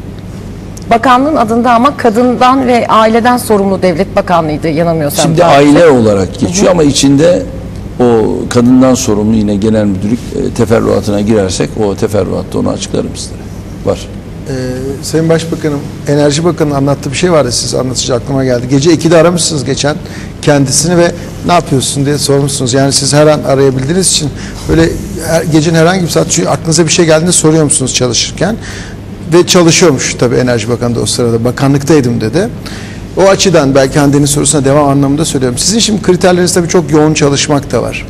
Bakanlığın adında ama kadından ve aileden sorumlu devlet bakanlığıydı yanılmıyorsam. Şimdi aile olarak geçiyor ama içinde o kadından sorumlu yine genel müdürlük teferruatına girersek o teferruatta onu açıklarım sizlere. Var. Sayın Başbakanım, Enerji Bakanı'nın anlattığı bir şey vardı, siz anlatıcı aklıma geldi. Gece 2'de aramışsınız geçen kendisini ve ne yapıyorsun diye sormuşsunuz. Yani siz her an arayabildiğiniz için böyle gecenin herhangi bir saat aklınıza bir şey geldiğinde soruyor musunuz çalışırken? Ve çalışıyormuş tabii Enerji Bakanı da o sırada. Bakanlıktaydım dedi. O açıdan belki Hande'nin sorusuna devam anlamında söylüyorum. Sizin şimdi kriterleriniz tabii çok yoğun çalışmak da var.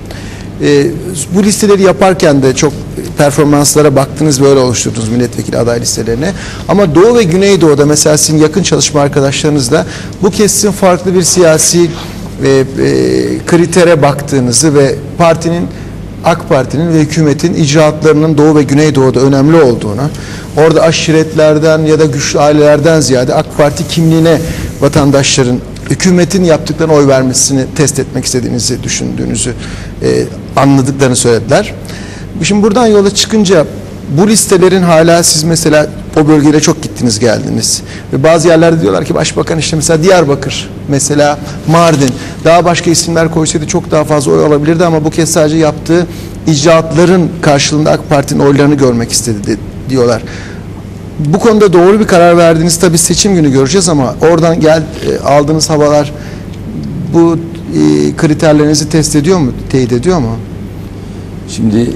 Bu listeleri yaparken de çok performanslara baktınız ve öyle oluşturdunuz milletvekili aday listelerine. Ama Doğu ve Güneydoğu'da mesela sizin yakın çalışma arkadaşlarınızla bu kez sizin farklı bir siyasi kritere baktığınızı ve partinin AK Parti'nin ve hükümetin icraatlarının Doğu ve Güneydoğu'da önemli olduğunu, orada aşiretlerden ya da güçlü ailelerden ziyade AK Parti kimliğine vatandaşların hükümetin yaptıklarına oy vermesini test etmek istediğinizi düşündüğünüzü anladıklarını söylediler. Şimdi buradan yola çıkınca bu listelerin hala siz mesela o bölgeye çok gittiniz geldiniz ve bazı yerlerde diyorlar ki başbakan işte mesela Diyarbakır, mesela Mardin, daha başka isimler koysaydı çok daha fazla oy alabilirdi ama bu kez sadece yaptığı icraatların karşılığında AK Parti'nin oylarını görmek istedi diyorlar. Bu konuda doğru bir karar verdiğiniz tabii seçim günü göreceğiz ama oradan aldığınız havalar bu kriterlerinizi test ediyor mu, teyit ediyor mu? Şimdi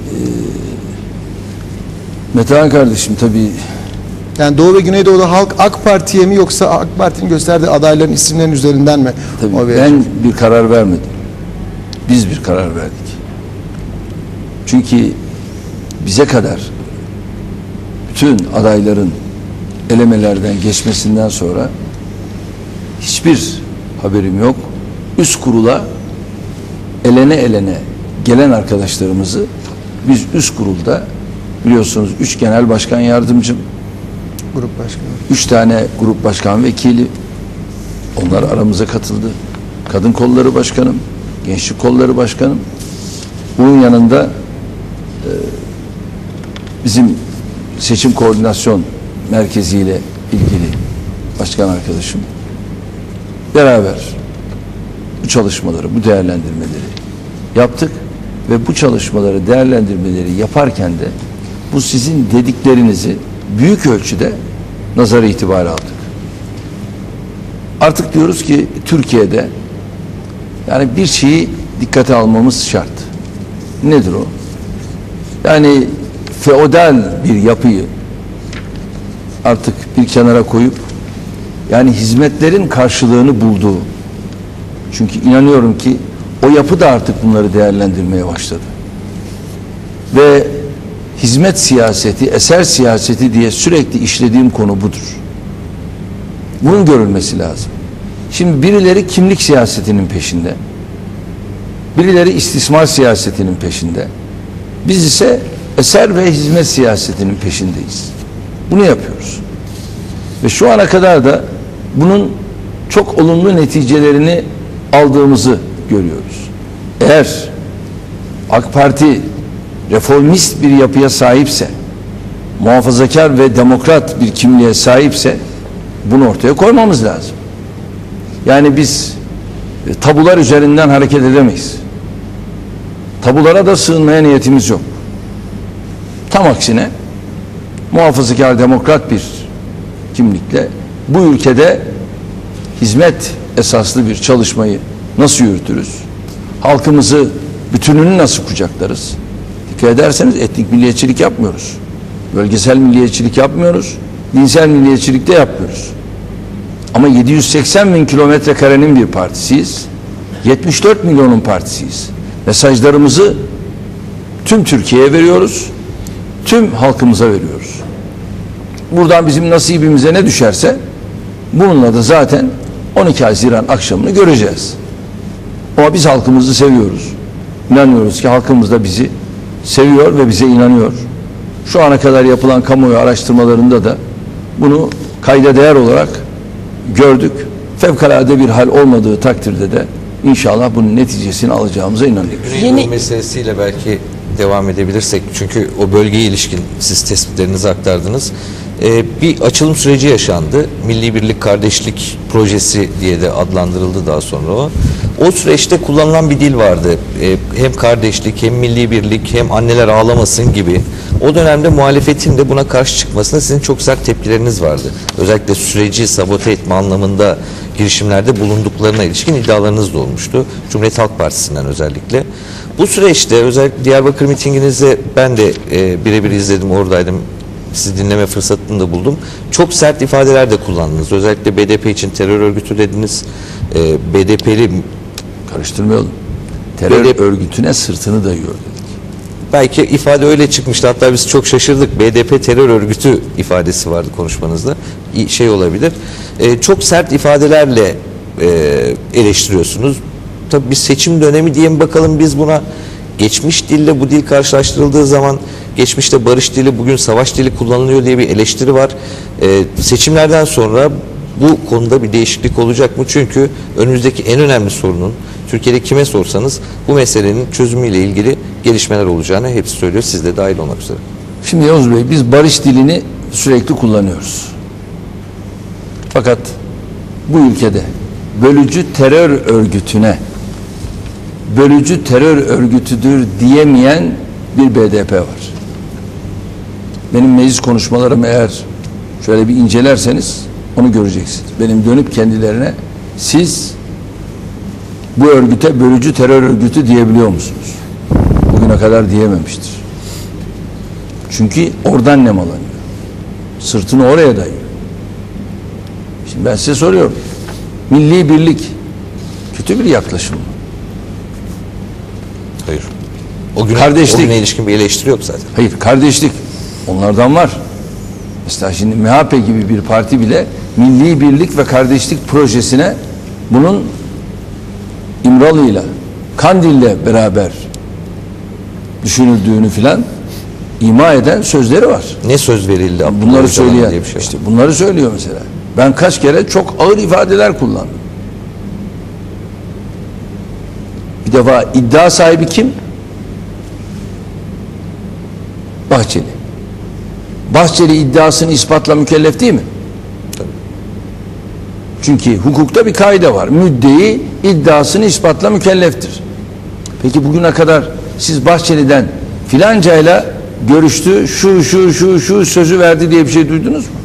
Metehan kardeşim tabii yani Doğu ve Güneydoğu'da halk AK Parti'ye mi yoksa AK Parti'nin gösterdiği adayların isimlerinin üzerinden mi? tabii ben bir karar vermedim. Biz bir karar verdik. Çünkü bize kadar bütün adayların elemelerden geçmesinden sonra hiçbir haberim yok. Üst kurula elene gelen arkadaşlarımızı biz üst kurulda biliyorsunuz 3 genel başkan yardımcım, Grup başkanı, 3 tane grup başkan vekili, onlar aramıza katıldı. Kadın kolları başkanım, gençlik kolları başkanım. Bunun yanında bizim seçim koordinasyon merkeziyle ilgili başkan arkadaşım beraber bu çalışmaları, bu değerlendirmeleri yaptık ve bu çalışmaları, değerlendirmeleri yaparken de bu sizin dediklerinizi büyük ölçüde nazara itibara aldık. Artık diyoruz ki Türkiye'de yani bir şeyi dikkate almamız şart. Nedir o? Yani feodal bir yapıyı artık bir kenara koyup yani hizmetlerin karşılığını bulduğu, çünkü inanıyorum ki o yapı da artık bunları değerlendirmeye başladı. Ve hizmet siyaseti, eser siyaseti diye sürekli işlediğim konu budur. Bunun görülmesi lazım. Şimdi birileri kimlik siyasetinin peşinde, birileri istismar siyasetinin peşinde. Biz ise eser ve hizmet siyasetinin peşindeyiz. Bunu yapıyoruz. Ve şu ana kadar da bunun çok olumlu neticelerini aldığımızı görüyoruz. Eğer AK Parti reformist bir yapıya sahipse, muhafazakar ve demokrat bir kimliğe sahipse bunu ortaya koymamız lazım. Yani biz tabular üzerinden hareket edemeyiz. Tabulara da sığınmaya niyetimiz yok. Tam aksine muhafazakar demokrat bir kimlikle bu ülkede hizmet esaslı bir çalışmayı nasıl yürütürüz? Halkımızı bütününü nasıl kucaklarız? Dikkat ederseniz etnik milliyetçilik yapmıyoruz. Bölgesel milliyetçilik yapmıyoruz. Dinsel milliyetçilik de yapmıyoruz. Ama 780 bin kilometre karenin bir partisiyiz. 74 milyonun partisiyiz. Mesajlarımızı tüm Türkiye'ye veriyoruz. Tüm halkımıza veriyoruz. Buradan bizim nasibimize ne düşerse bununla da zaten 12 Haziran akşamını göreceğiz. Ama biz halkımızı seviyoruz. İnanıyoruz ki halkımız da bizi seviyor ve bize inanıyor. Şu ana kadar yapılan kamuoyu araştırmalarında da bunu kayda değer olarak gördük. Fevkalade bir hal olmadığı takdirde de İnşallah bunun neticesini alacağımıza inanıyoruz. Güneydoğu meselesiyle belki devam edebilirsek, çünkü o bölgeye ilişkin siz tespitlerinizi aktardınız. Bir açılım süreci yaşandı. Milli Birlik Kardeşlik Projesi diye de adlandırıldı daha sonra o. O süreçte kullanılan bir dil vardı. Hem kardeşlik, hem milli birlik, hem anneler ağlamasın gibi. O dönemde muhalefetin de buna karşı çıkmasına sizin çok sert tepkileriniz vardı. Özellikle süreci sabote etme anlamında girişimlerde bulunduklarına ilişkin iddialarınız da olmuştu. Cumhuriyet Halk Partisi'nden özellikle. Bu süreçte özellikle Diyarbakır mitinginizi ben de birebir izledim, oradaydım. Sizi dinleme fırsatını da buldum. Çok sert ifadeler de kullandınız. Özellikle BDP için terör örgütü dediniz. BDP'li karıştırmayalım. Terör örgütüne sırtını dayıyor dedik. Belki ifade öyle çıkmıştı. Hatta biz çok şaşırdık. BDP terör örgütü ifadesi vardı konuşmanızda. Şey olabilir. Çok sert ifadelerle eleştiriyorsunuz. Tabii bir seçim dönemi diye mi bakalım biz buna? geçmiş dille bu dil karşılaştırıldığı zaman geçmişte barış dili, bugün savaş dili kullanılıyor diye bir eleştiri var. Seçimlerden sonra bu konuda bir değişiklik olacak mı? Çünkü önümüzdeki en önemli sorunun, Türkiye'de kime sorsanız bu meselenin çözümüyle ilgili gelişmeler olacağını hepsi söylüyor, siz de dahil olmak üzere. Şimdi Yavuz Bey, biz barış dilini sürekli kullanıyoruz. Fakat bu ülkede bölücü terör örgütüne bölücü terör örgütüdür diyemeyen bir BDP var. Benim meclis konuşmalarım eğer şöyle bir incelerseniz onu göreceksiniz. Benim dönüp kendilerine siz bu örgüte bölücü terör örgütü diyebiliyor musunuz? Bugüne kadar diyememiştir. Çünkü oradan nemalanıyor. Sırtını oraya dayıyor. Şimdi ben size soruyorum. Milli birlik kötü bir yaklaşım mı? Hayır. O güne Kardeşlik. ilişkin bir eleştiri yok zaten. Hayır, kardeşlik onlardan var. Mesela şimdi MHP gibi bir parti bile milli birlik ve kardeşlik projesine bunun İmralı'yla, Kandil'le beraber düşünüldüğünü filan ima eden sözleri var. Ne söz verildi? Bunları Öcalan'a söyleyen, diye bir şey var. işte bunları söylüyor mesela. Ben kaç kere çok ağır ifadeler kullandım. Bir defa iddia sahibi kim? Bahçeli. Bahçeli iddiasını ispatla mükellef değil mi? Tabii. Çünkü hukukta bir kaide var. Müddei iddiasını ispatla mükelleftir. Peki bugüne kadar siz Bahçeli'den filancayla görüştü, şu sözü verdi diye bir şey duydunuz mu?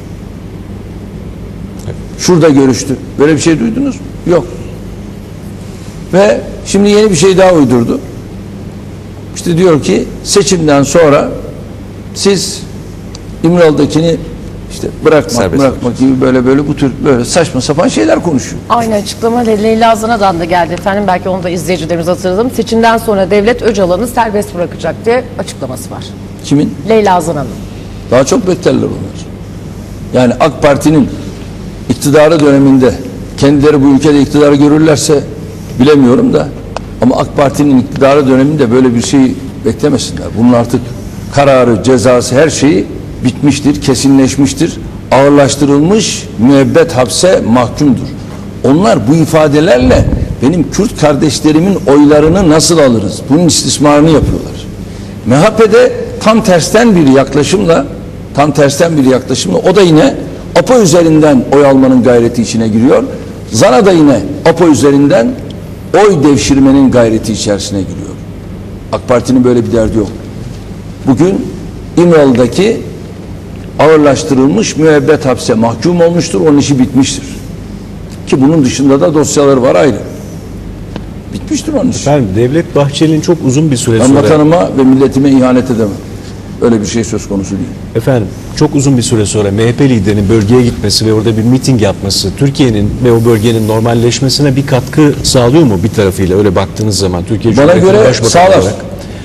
Şurada görüştü. Böyle bir şey duydunuz mu? Yok. Ve şimdi yeni bir şey daha uydurdu. İşte diyor ki seçimden sonra siz İmralı'dakini işte bırakmak gibi böyle bu tür böyle saçma sapan şeyler konuşuyor. Aynı açıklama Leyla Zana'dan da geldi efendim. Belki onu da izleyicilerimiz hatırladım. Seçimden sonra devlet Öcalan'ı serbest bırakacak diye açıklaması var. Kimin? Leyla Zana'nın. Daha çok beklerler onlar. Yani AK Parti'nin iktidarı döneminde kendileri bu ülkede iktidarı görürlerse bilemiyorum da ama AK Parti'nin iktidarı döneminde böyle bir şey beklemesinler. Bunun artık kararı, cezası, her şeyi bitmiştir, kesinleşmiştir. Ağırlaştırılmış, müebbet hapse mahkumdur. Onlar bu ifadelerle benim Kürt kardeşlerimin oylarını nasıl alırız? Bunun istismarını yapıyorlar. MHP'de tam tersten bir yaklaşımla o da yine APO üzerinden oy almanın gayreti içine giriyor. Zana da yine APO üzerinden oy devşirmenin gayreti içerisine giriyor. AK Parti'nin böyle bir derdi yok. Bugün İmralı'daki ağırlaştırılmış müebbet hapse mahkum olmuştur. Onun işi bitmiştir. Ki bunun dışında da dosyaları var ayrı. Bitmiştir onun işi. Efendim Devlet Bahçeli'nin çok uzun bir süre Ben sonra... vatanıma ve milletime ihanet edemem. Öyle bir şey söz konusu değil. Efendim çok uzun bir süre sonra MHP liderinin bölgeye gitmesi ve orada bir miting yapması Türkiye'nin ve o bölgenin normalleşmesine bir katkı sağlıyor mu bir tarafıyla öyle baktığınız zaman? Türkiye Bana Cumhuriyeti göre Başbakanı sağlar. olarak.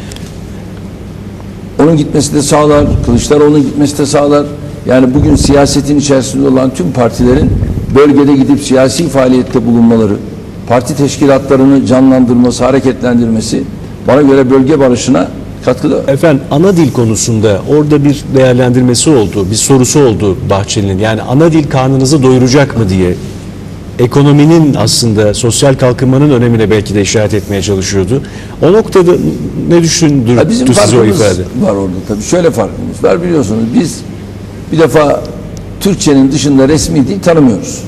Onun gitmesi de sağlar, Kılıçdaroğlu'nun gitmesi de sağlar. Yani bugün siyasetin içerisinde olan tüm partilerin bölgede gidip siyasi faaliyette bulunmaları, parti teşkilatlarını canlandırması, hareketlendirmesi bana göre bölge barışına katkıda. Efendim ana dil konusunda orada bir değerlendirmesi oldu, bir sorusu oldu Bahçeli'nin. Yani ana dil karnınızı doyuracak mı diye. Ekonominin aslında sosyal kalkınmanın önemine belki de işaret etmeye çalışıyordu. O noktada ne düşündürtü Bizim size o farkımız ifade? var orada tabii. Şöyle farkımız var biliyorsunuz. Biz bir defa Türkçenin dışında resmi dil tanımıyoruz.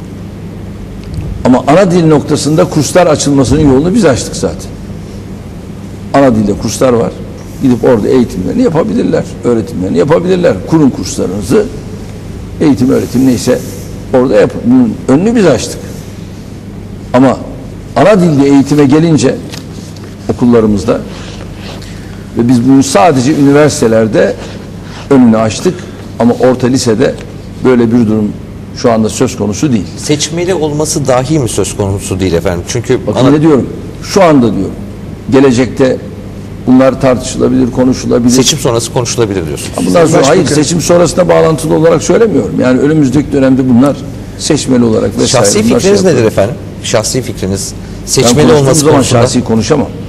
Ama ana dil noktasında kurslar açılmasının yolunu biz açtık zaten. Ana dilde kurslar var. Gidip orada eğitimlerini yapabilirler. Öğretimlerini yapabilirler. Kurun kurslarınızı. Eğitim, öğretim neyse orada yapın. Bunun önünü biz açtık. Ama ana dilde eğitime gelince okullarımızda ve biz bunu sadece üniversitelerde önünü açtık ama orta lisede böyle bir durum şu anda söz konusu değil. Seçmeli olması dahi mi söz konusu değil efendim? Çünkü Bakın ne diyorum? Şu anda diyorum. Gelecekte bunlar tartışılabilir, konuşulabilir. seçim sonrası konuşulabilir diyorsunuz. Bunlar sonra, hayır, seçim sonrasında bağlantılı olarak söylemiyorum. Yani önümüzdeki dönemde bunlar seçmeli olarak vesaire. Şahsi bunlar fikriniz şey nedir yapıyor. efendim? Şahsi fikriniz Ben seçmeli konuştuğum olması zaman konusunda. şahsi konuşamam.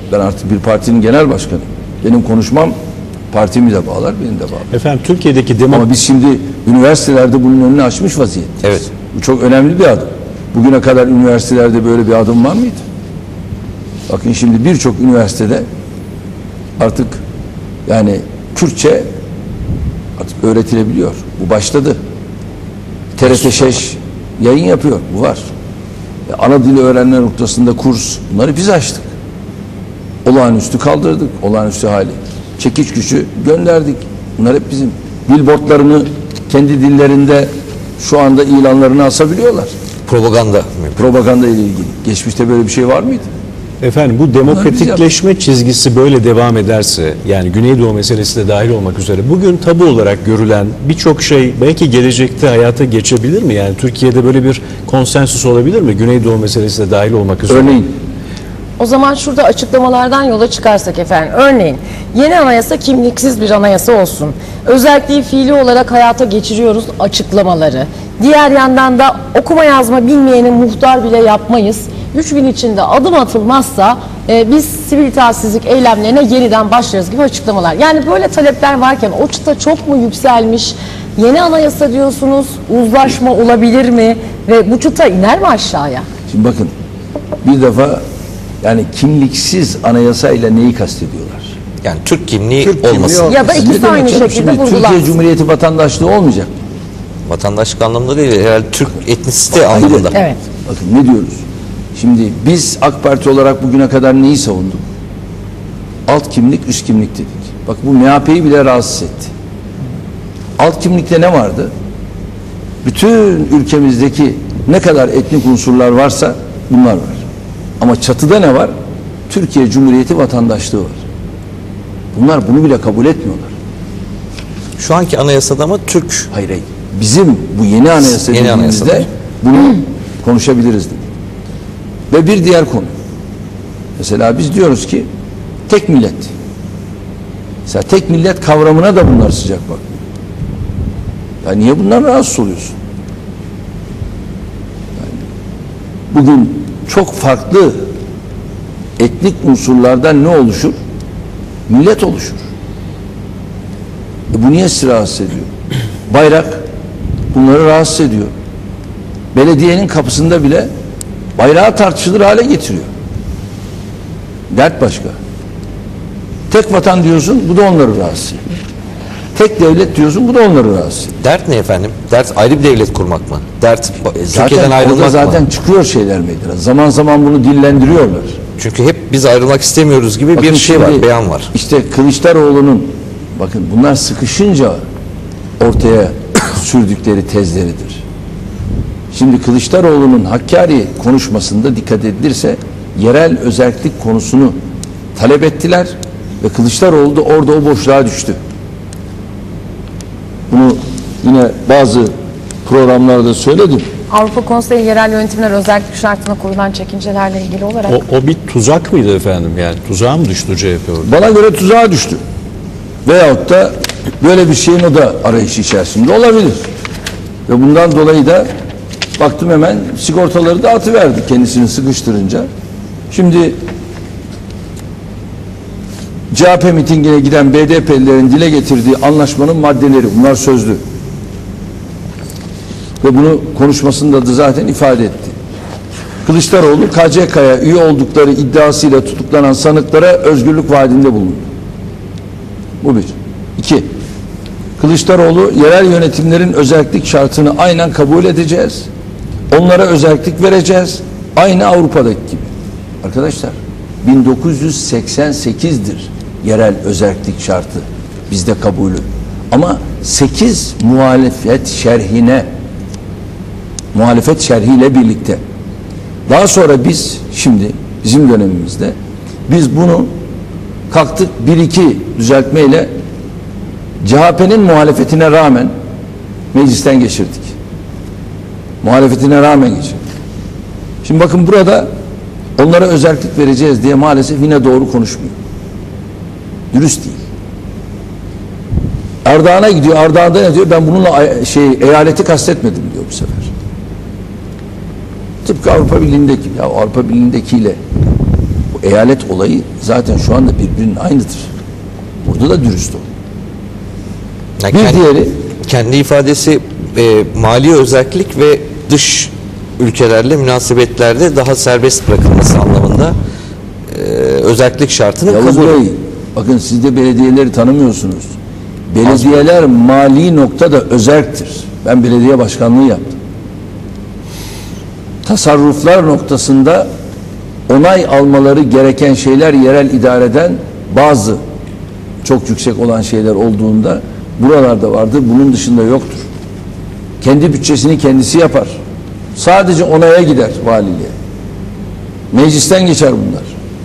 Ben artık bir partinin genel başkanıyım. Benim konuşmam partimi de bağlar, beni de bağlar. Efendim Türkiye'deki Ama biz şimdi üniversitelerde bunun önünü açmış vaziyetteyiz. Evet. Bu çok önemli bir adım. Bugüne kadar üniversitelerde böyle bir adım var mıydı? Bakın şimdi birçok üniversitede artık yani Kürtçe artık öğretilebiliyor. Bu başladı. TRT Şeş yayın yapıyor. Bu var. Ana dili öğrenme noktasında kurs. Bunları biz açtık. Olağanüstü kaldırdık. Olağanüstü hali. Çekiç gücü gönderdik. Bunlar hep bizim. Billboardlarını kendi dillerinde şu anda ilanlarını asabiliyorlar. Propaganda. Propaganda ile ilgili. Geçmişte böyle bir şey var mıydı? efendim bu demokratikleşme çizgisi böyle devam ederse, yani Güneydoğu meselesi de dahil olmak üzere bugün tabu olarak görülen birçok şey belki gelecekte hayata geçebilir mi? Yani Türkiye'de böyle bir konsensüs olabilir mi? Güneydoğu meselesi de dahil olmak üzere. Örneğin O zaman şurada açıklamalardan yola çıkarsak efendim, örneğin yeni anayasa kimliksiz bir anayasa olsun. Özelliği fiili olarak hayata geçiriyoruz açıklamaları. Diğer yandan da okuma yazma bilmeyeni muhtar bile yapmayız. 3000 içinde adım atılmazsa biz sivil itaatsizlik eylemlerine yeniden başlarız gibi açıklamalar. Yani böyle talepler varken o çıta çok mu yükselmiş? Yeni anayasa diyorsunuz, uzlaşma olabilir mi? Ve bu çıta iner mi aşağıya? şimdi bakın bir defa yani kimliksiz anayasayla neyi kastediyorlar? Yani Türk kimliği Türk kimliği olmasın. Ya da Ne ikisi demek aynı canım? şekilde Şimdi Türkiye vurgulansın. Cumhuriyeti vatandaşlığı olmayacak. Vatandaşlık anlamında değil, herhalde Türk etnisite Hayır. anlamında. Evet. Bakın ne diyoruz? Şimdi biz AK Parti olarak bugüne kadar neyi savunduk? Alt kimlik, üst kimlik dedik. Bak bu MHP'yi bile rahatsız etti. Alt kimlikte ne vardı? Bütün ülkemizdeki ne kadar etnik unsurlar varsa bunlar var. Ama çatıda ne var? Türkiye Cumhuriyeti vatandaşlığı var. Bunlar bunu bile kabul etmiyorlar. Şu anki anayasada ama Türk. Hayır hayır. Bizim bu yeni anayasa Yeni dediğimizde anayasada. bunu konuşabiliriz dedik. Ve bir diğer konu. Mesela biz diyoruz ki tek millet. Mesela tek millet kavramına da bunlar sıcak bakmıyor. Ya niye bundan rahatsız oluyorsun? Yani bugün çok farklı etnik unsurlardan ne oluşur? Millet oluşur. Bu niye sizi rahatsız ediyor? Bayrak bunları rahatsız ediyor. Belediyenin kapısında bile bayrağı tartışılır hale getiriyor. Dert başka. Tek vatan diyorsun, bu da onları rahatsız ediyor. Tek devlet diyorsun, bu da onları rahatsız ediyor. Dert ne efendim? Dert ayrı bir devlet kurmak mı? Dert Türkiye'den Zaten ayrılmak orada zaten mı? çıkıyor şeyler meydana. Zaman zaman bunu dillendiriyorlar. Çünkü hep biz ayrılmak istemiyoruz gibi Bakın bir şey var, şimdi beyan var. İşte Kılıçdaroğlu'nun bakın bunlar sıkışınca ortaya sürdükleri tezleridir. Şimdi Kılıçdaroğlu'nun Hakkari konuşmasında dikkat edilirse yerel özellik konusunu talep ettiler ve Kılıçdaroğlu da orada o boşluğa düştü. Bunu yine bazı programlarda söyledim. Avrupa Konseyi yerel yönetimler özellik şartına koyulan çekincelerle ilgili olarak O bir tuzak mıydı efendim? Yani tuzağa mı düştü CHP orada? Bana göre tuzağa düştü. Veyahut da böyle bir şeyin o da arayışı içerisinde olabilir. Ve bundan dolayı da baktım hemen sigortaları dağıtıverdi kendisini sıkıştırınca. Şimdi CHP mitingine giden BDP'lilerin dile getirdiği anlaşmanın maddeleri, bunlar sözlü. Ve bunu konuşmasında da zaten ifade etti. Kılıçdaroğlu KCK'ya üye oldukları iddiasıyla tutuklanan sanıklara özgürlük vaadinde bulundu. Bu bir. İki, Kılıçdaroğlu yerel yönetimlerin özellik şartını aynen kabul edeceğiz. Onlara özellik vereceğiz. Aynı Avrupa'daki gibi. Arkadaşlar 1988'dir yerel özellik şartı bizde kabulü. Ama 8 muhalefet şerhiyle birlikte. Daha sonra biz şimdi bizim dönemimizde biz bunu kalktık 1-2 düzeltmeyle CHP'nin muhalefetine rağmen meclisten geçirdik. Muhalefetine rağmen geçirdik. Şimdi bakın burada onlara özellik vereceğiz diye maalesef yine doğru konuşmuyor. Dürüst değil. Ardahan'a gidiyor. Ardahan'da ne diyor? Ben bununla eyaleti kastetmedim diyor bu sefer. Tıpkı Avrupa Birliği'ndeki. Ya Avrupa Birliği'ndekiyle bu eyalet olayı zaten şu anda birbirinin aynıdır. Burada da dürüst ol. Yani Bir diğeri kendi ifadesi mali özellik ve dış ülkelerle münasebetlerde daha serbest bırakılması anlamında özellik şartını Yavuz kabul. Bey, bakın siz de belediyeleri tanımıyorsunuz. Belediyeler mali noktada özerktir. Ben belediye başkanlığı yaptım. Tasarruflar noktasında onay almaları gereken şeyler yerel idareden bazı çok yüksek olan şeyler olduğunda buralarda vardır. Bunun dışında yoktur. Kendi bütçesini kendisi yapar. Sadece onaya gider valiliğe. Meclisten geçer bunlar.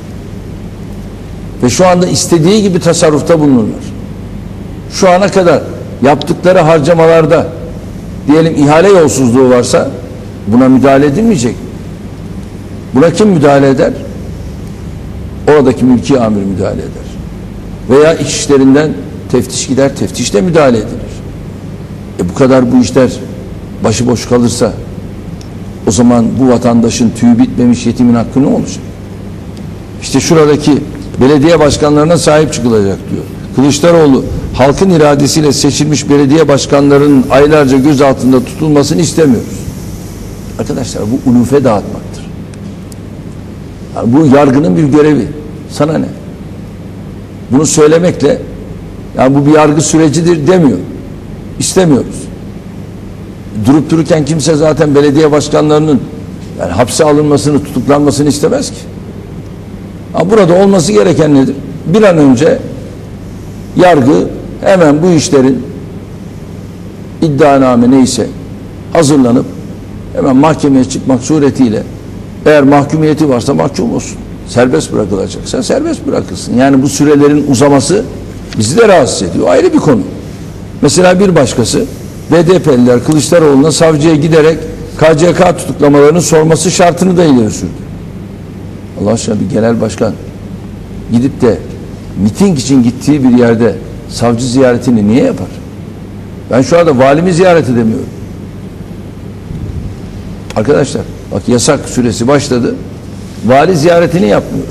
Ve şu anda istediği gibi tasarrufta bulunurlar. Şu ana kadar yaptıkları harcamalarda diyelim ihale yolsuzluğu varsa buna müdahale edilmeyecek. Buna kim müdahale eder? Oradaki mülki amir müdahale eder. Veya iç işlerinden teftiş gider, teftişle müdahale edilir. Bu kadar bu işler başıboş kalırsa o zaman bu vatandaşın tüyü bitmemiş yetimin hakkı ne olacak? İşte şuradaki belediye başkanlarına sahip çıkılacak diyor. Kılıçdaroğlu halkın iradesiyle seçilmiş belediye başkanlarının aylarca gözaltında tutulmasını istemiyoruz. Arkadaşlar bu ulufe dağıtmaktır. Yani bu yargının bir görevi. Sana ne? Bunu söylemekle yani bu bir yargı sürecidir demiyor. İstemiyoruz. Durup dururken kimse zaten belediye başkanlarının yani hapse alınmasını, tutuklanmasını istemez ki. Ama burada olması gereken nedir? Bir an önce yargı hemen bu işlerin iddianame neyse hazırlanıp hemen mahkemeye çıkmak suretiyle eğer mahkumiyeti varsa mahkum olsun. Serbest bırakılacaksa serbest bırakılsın. Yani bu sürelerin uzaması bizi de rahatsız ediyor. Ayrı bir konu. Mesela bir başkası BDP'liler Kılıçdaroğlu'na savcıya giderek KCK tutuklamalarını sorması şartını da ileri sürdü. Allah aşkına bir genel başkan gidip de miting için gittiği bir yerde savcı ziyaretini niye yapar? Ben şu anda valimi ziyaret edemiyorum. Arkadaşlar bak yasak süresi başladı. Vali ziyaretini yapmıyor.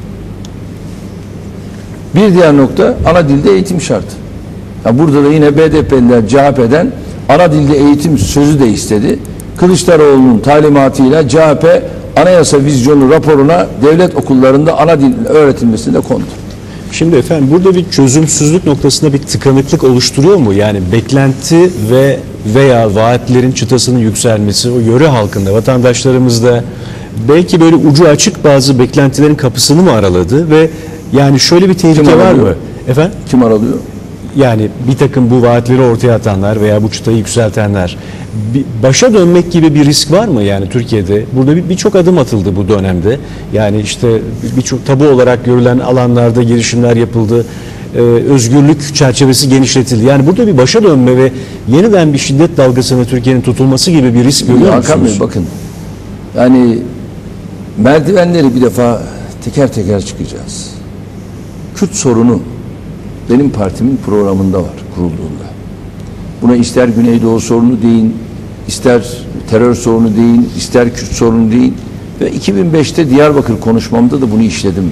Bir diğer nokta ana dilde eğitim şartı. Ya burada da yine BDP'liler CHP'den ana dilde eğitim sözü de istedi. Kılıçdaroğlu'nun talimatıyla CHP anayasa vizyonu raporuna devlet okullarında ana dil öğretilmesine kondu. Şimdi efendim burada bir çözümsüzlük noktasında bir tıkanıklık oluşturuyor mu? Yani beklenti veya vaatlerin çıtasının yükselmesi o yöre halkında, vatandaşlarımızda belki böyle ucu açık bazı beklentilerin kapısını mı araladı ve yani şöyle bir tehlike var mı? Efendim? Kim aralıyor? Yani bir takım bu vaatleri ortaya atanlar veya bu çıtayı yükseltenler başa dönmek gibi bir risk var mı yani Türkiye'de? Burada birçok adım atıldı bu dönemde. Yani işte birçok tabu olarak görülen alanlarda girişimler yapıldı. Özgürlük çerçevesi genişletildi. Yani burada bir başa dönme ve yeniden bir şiddet dalgasına Türkiye'nin tutulması gibi bir risk görüyor Hakan musunuz? Bey bakın yani merdivenleri bir defa teker teker çıkacağız. Kürt sorunu benim partimin programında var kurulduğunda. Buna ister Güneydoğu sorunu deyin, ister terör sorunu deyin, ister Kürt sorunu deyin. Ve 2005'te Diyarbakır konuşmamda da bunu işledim.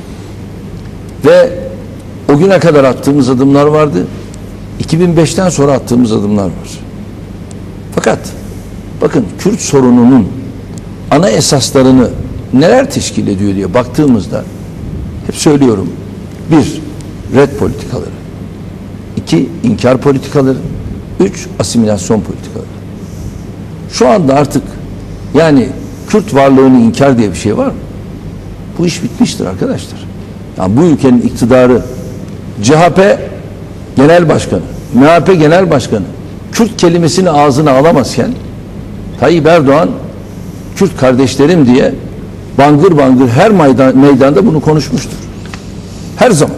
Ve o güne kadar attığımız adımlar vardı. 2005'ten sonra attığımız adımlar var. Fakat bakın Kürt sorununun ana esaslarını neler teşkil ediyor diye baktığımızda hep söylüyorum. 1. Red politikaları. 2. İnkar politikaları. 3. Asimilasyon politikaları. Şu anda artık yani Kürt varlığını inkar diye bir şey var mı? Bu iş bitmiştir arkadaşlar. Yani bu ülkenin iktidarı CHP Genel Başkanı, MHP Genel Başkanı Kürt kelimesini ağzına alamazken Tayyip Erdoğan Kürt kardeşlerim diye bangır bangır her meydanda bunu konuşmuştur. Her zaman.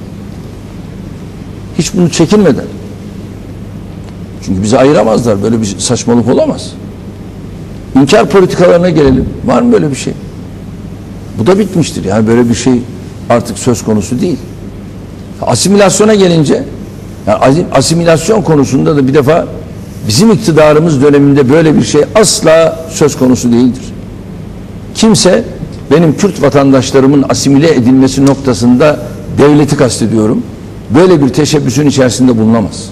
Hiç bunu çekinmeden. Çünkü bizi ayıramazlar. Böyle bir saçmalık olamaz. İnkar politikalarına gelelim. Var mı böyle bir şey? Bu da bitmiştir. Yani böyle bir şey artık söz konusu değil. Asimilasyona gelince yani asimilasyon konusunda da bir defa bizim iktidarımız döneminde böyle bir şey asla söz konusu değildir. Kimse benim Kürt vatandaşlarımın asimile edilmesi noktasında devleti kastediyorum. Böyle bir teşebbüsün içerisinde bulunamaz.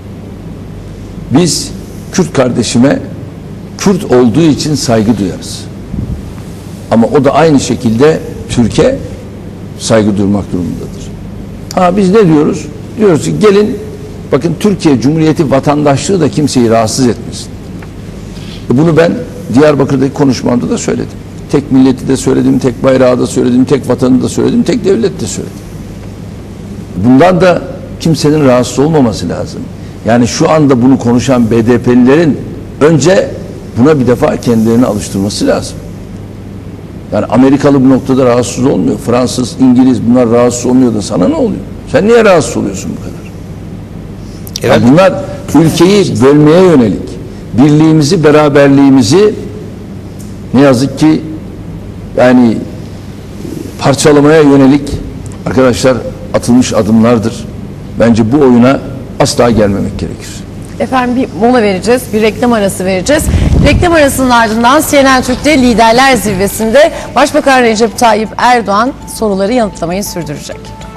Biz Kürt kardeşime Kürt olduğu için saygı duyarız. Ama o da aynı şekilde Türkiye saygı duymak durumundadır. Ha biz ne diyoruz? Diyoruz ki gelin bakın Türkiye Cumhuriyeti vatandaşlığı da kimseyi rahatsız etmesin. Bunu ben Diyarbakır'daki konuşmamda da söyledim. Tek milleti de söyledim, tek bayrağı da söyledim, tek vatanı da söyledim, tek devlet de söyledim. Bundan da kimsenin rahatsız olmaması lazım. Yani şu anda bunu konuşan BDP'lilerin önce buna bir defa kendilerini alıştırması lazım. Yani Amerikalı bu noktada rahatsız olmuyor. Fransız, İngiliz bunlar rahatsız olmuyor da sana ne oluyor? Sen niye rahatsız oluyorsun bu kadar? Yani bunlar ülkeyi bölmeye yönelik. Birliğimizi, beraberliğimizi ne yazık ki yani parçalamaya yönelik arkadaşlar atılmış adımlardır. Bence bu oyuna asla gelmemek gerekir. Efendim bir mola vereceğiz, bir reklam arası vereceğiz. Reklam arasının ardından CNN Türk'te Liderler Zirvesi'nde Başbakan Recep Tayyip Erdoğan soruları yanıtlamayı sürdürecek.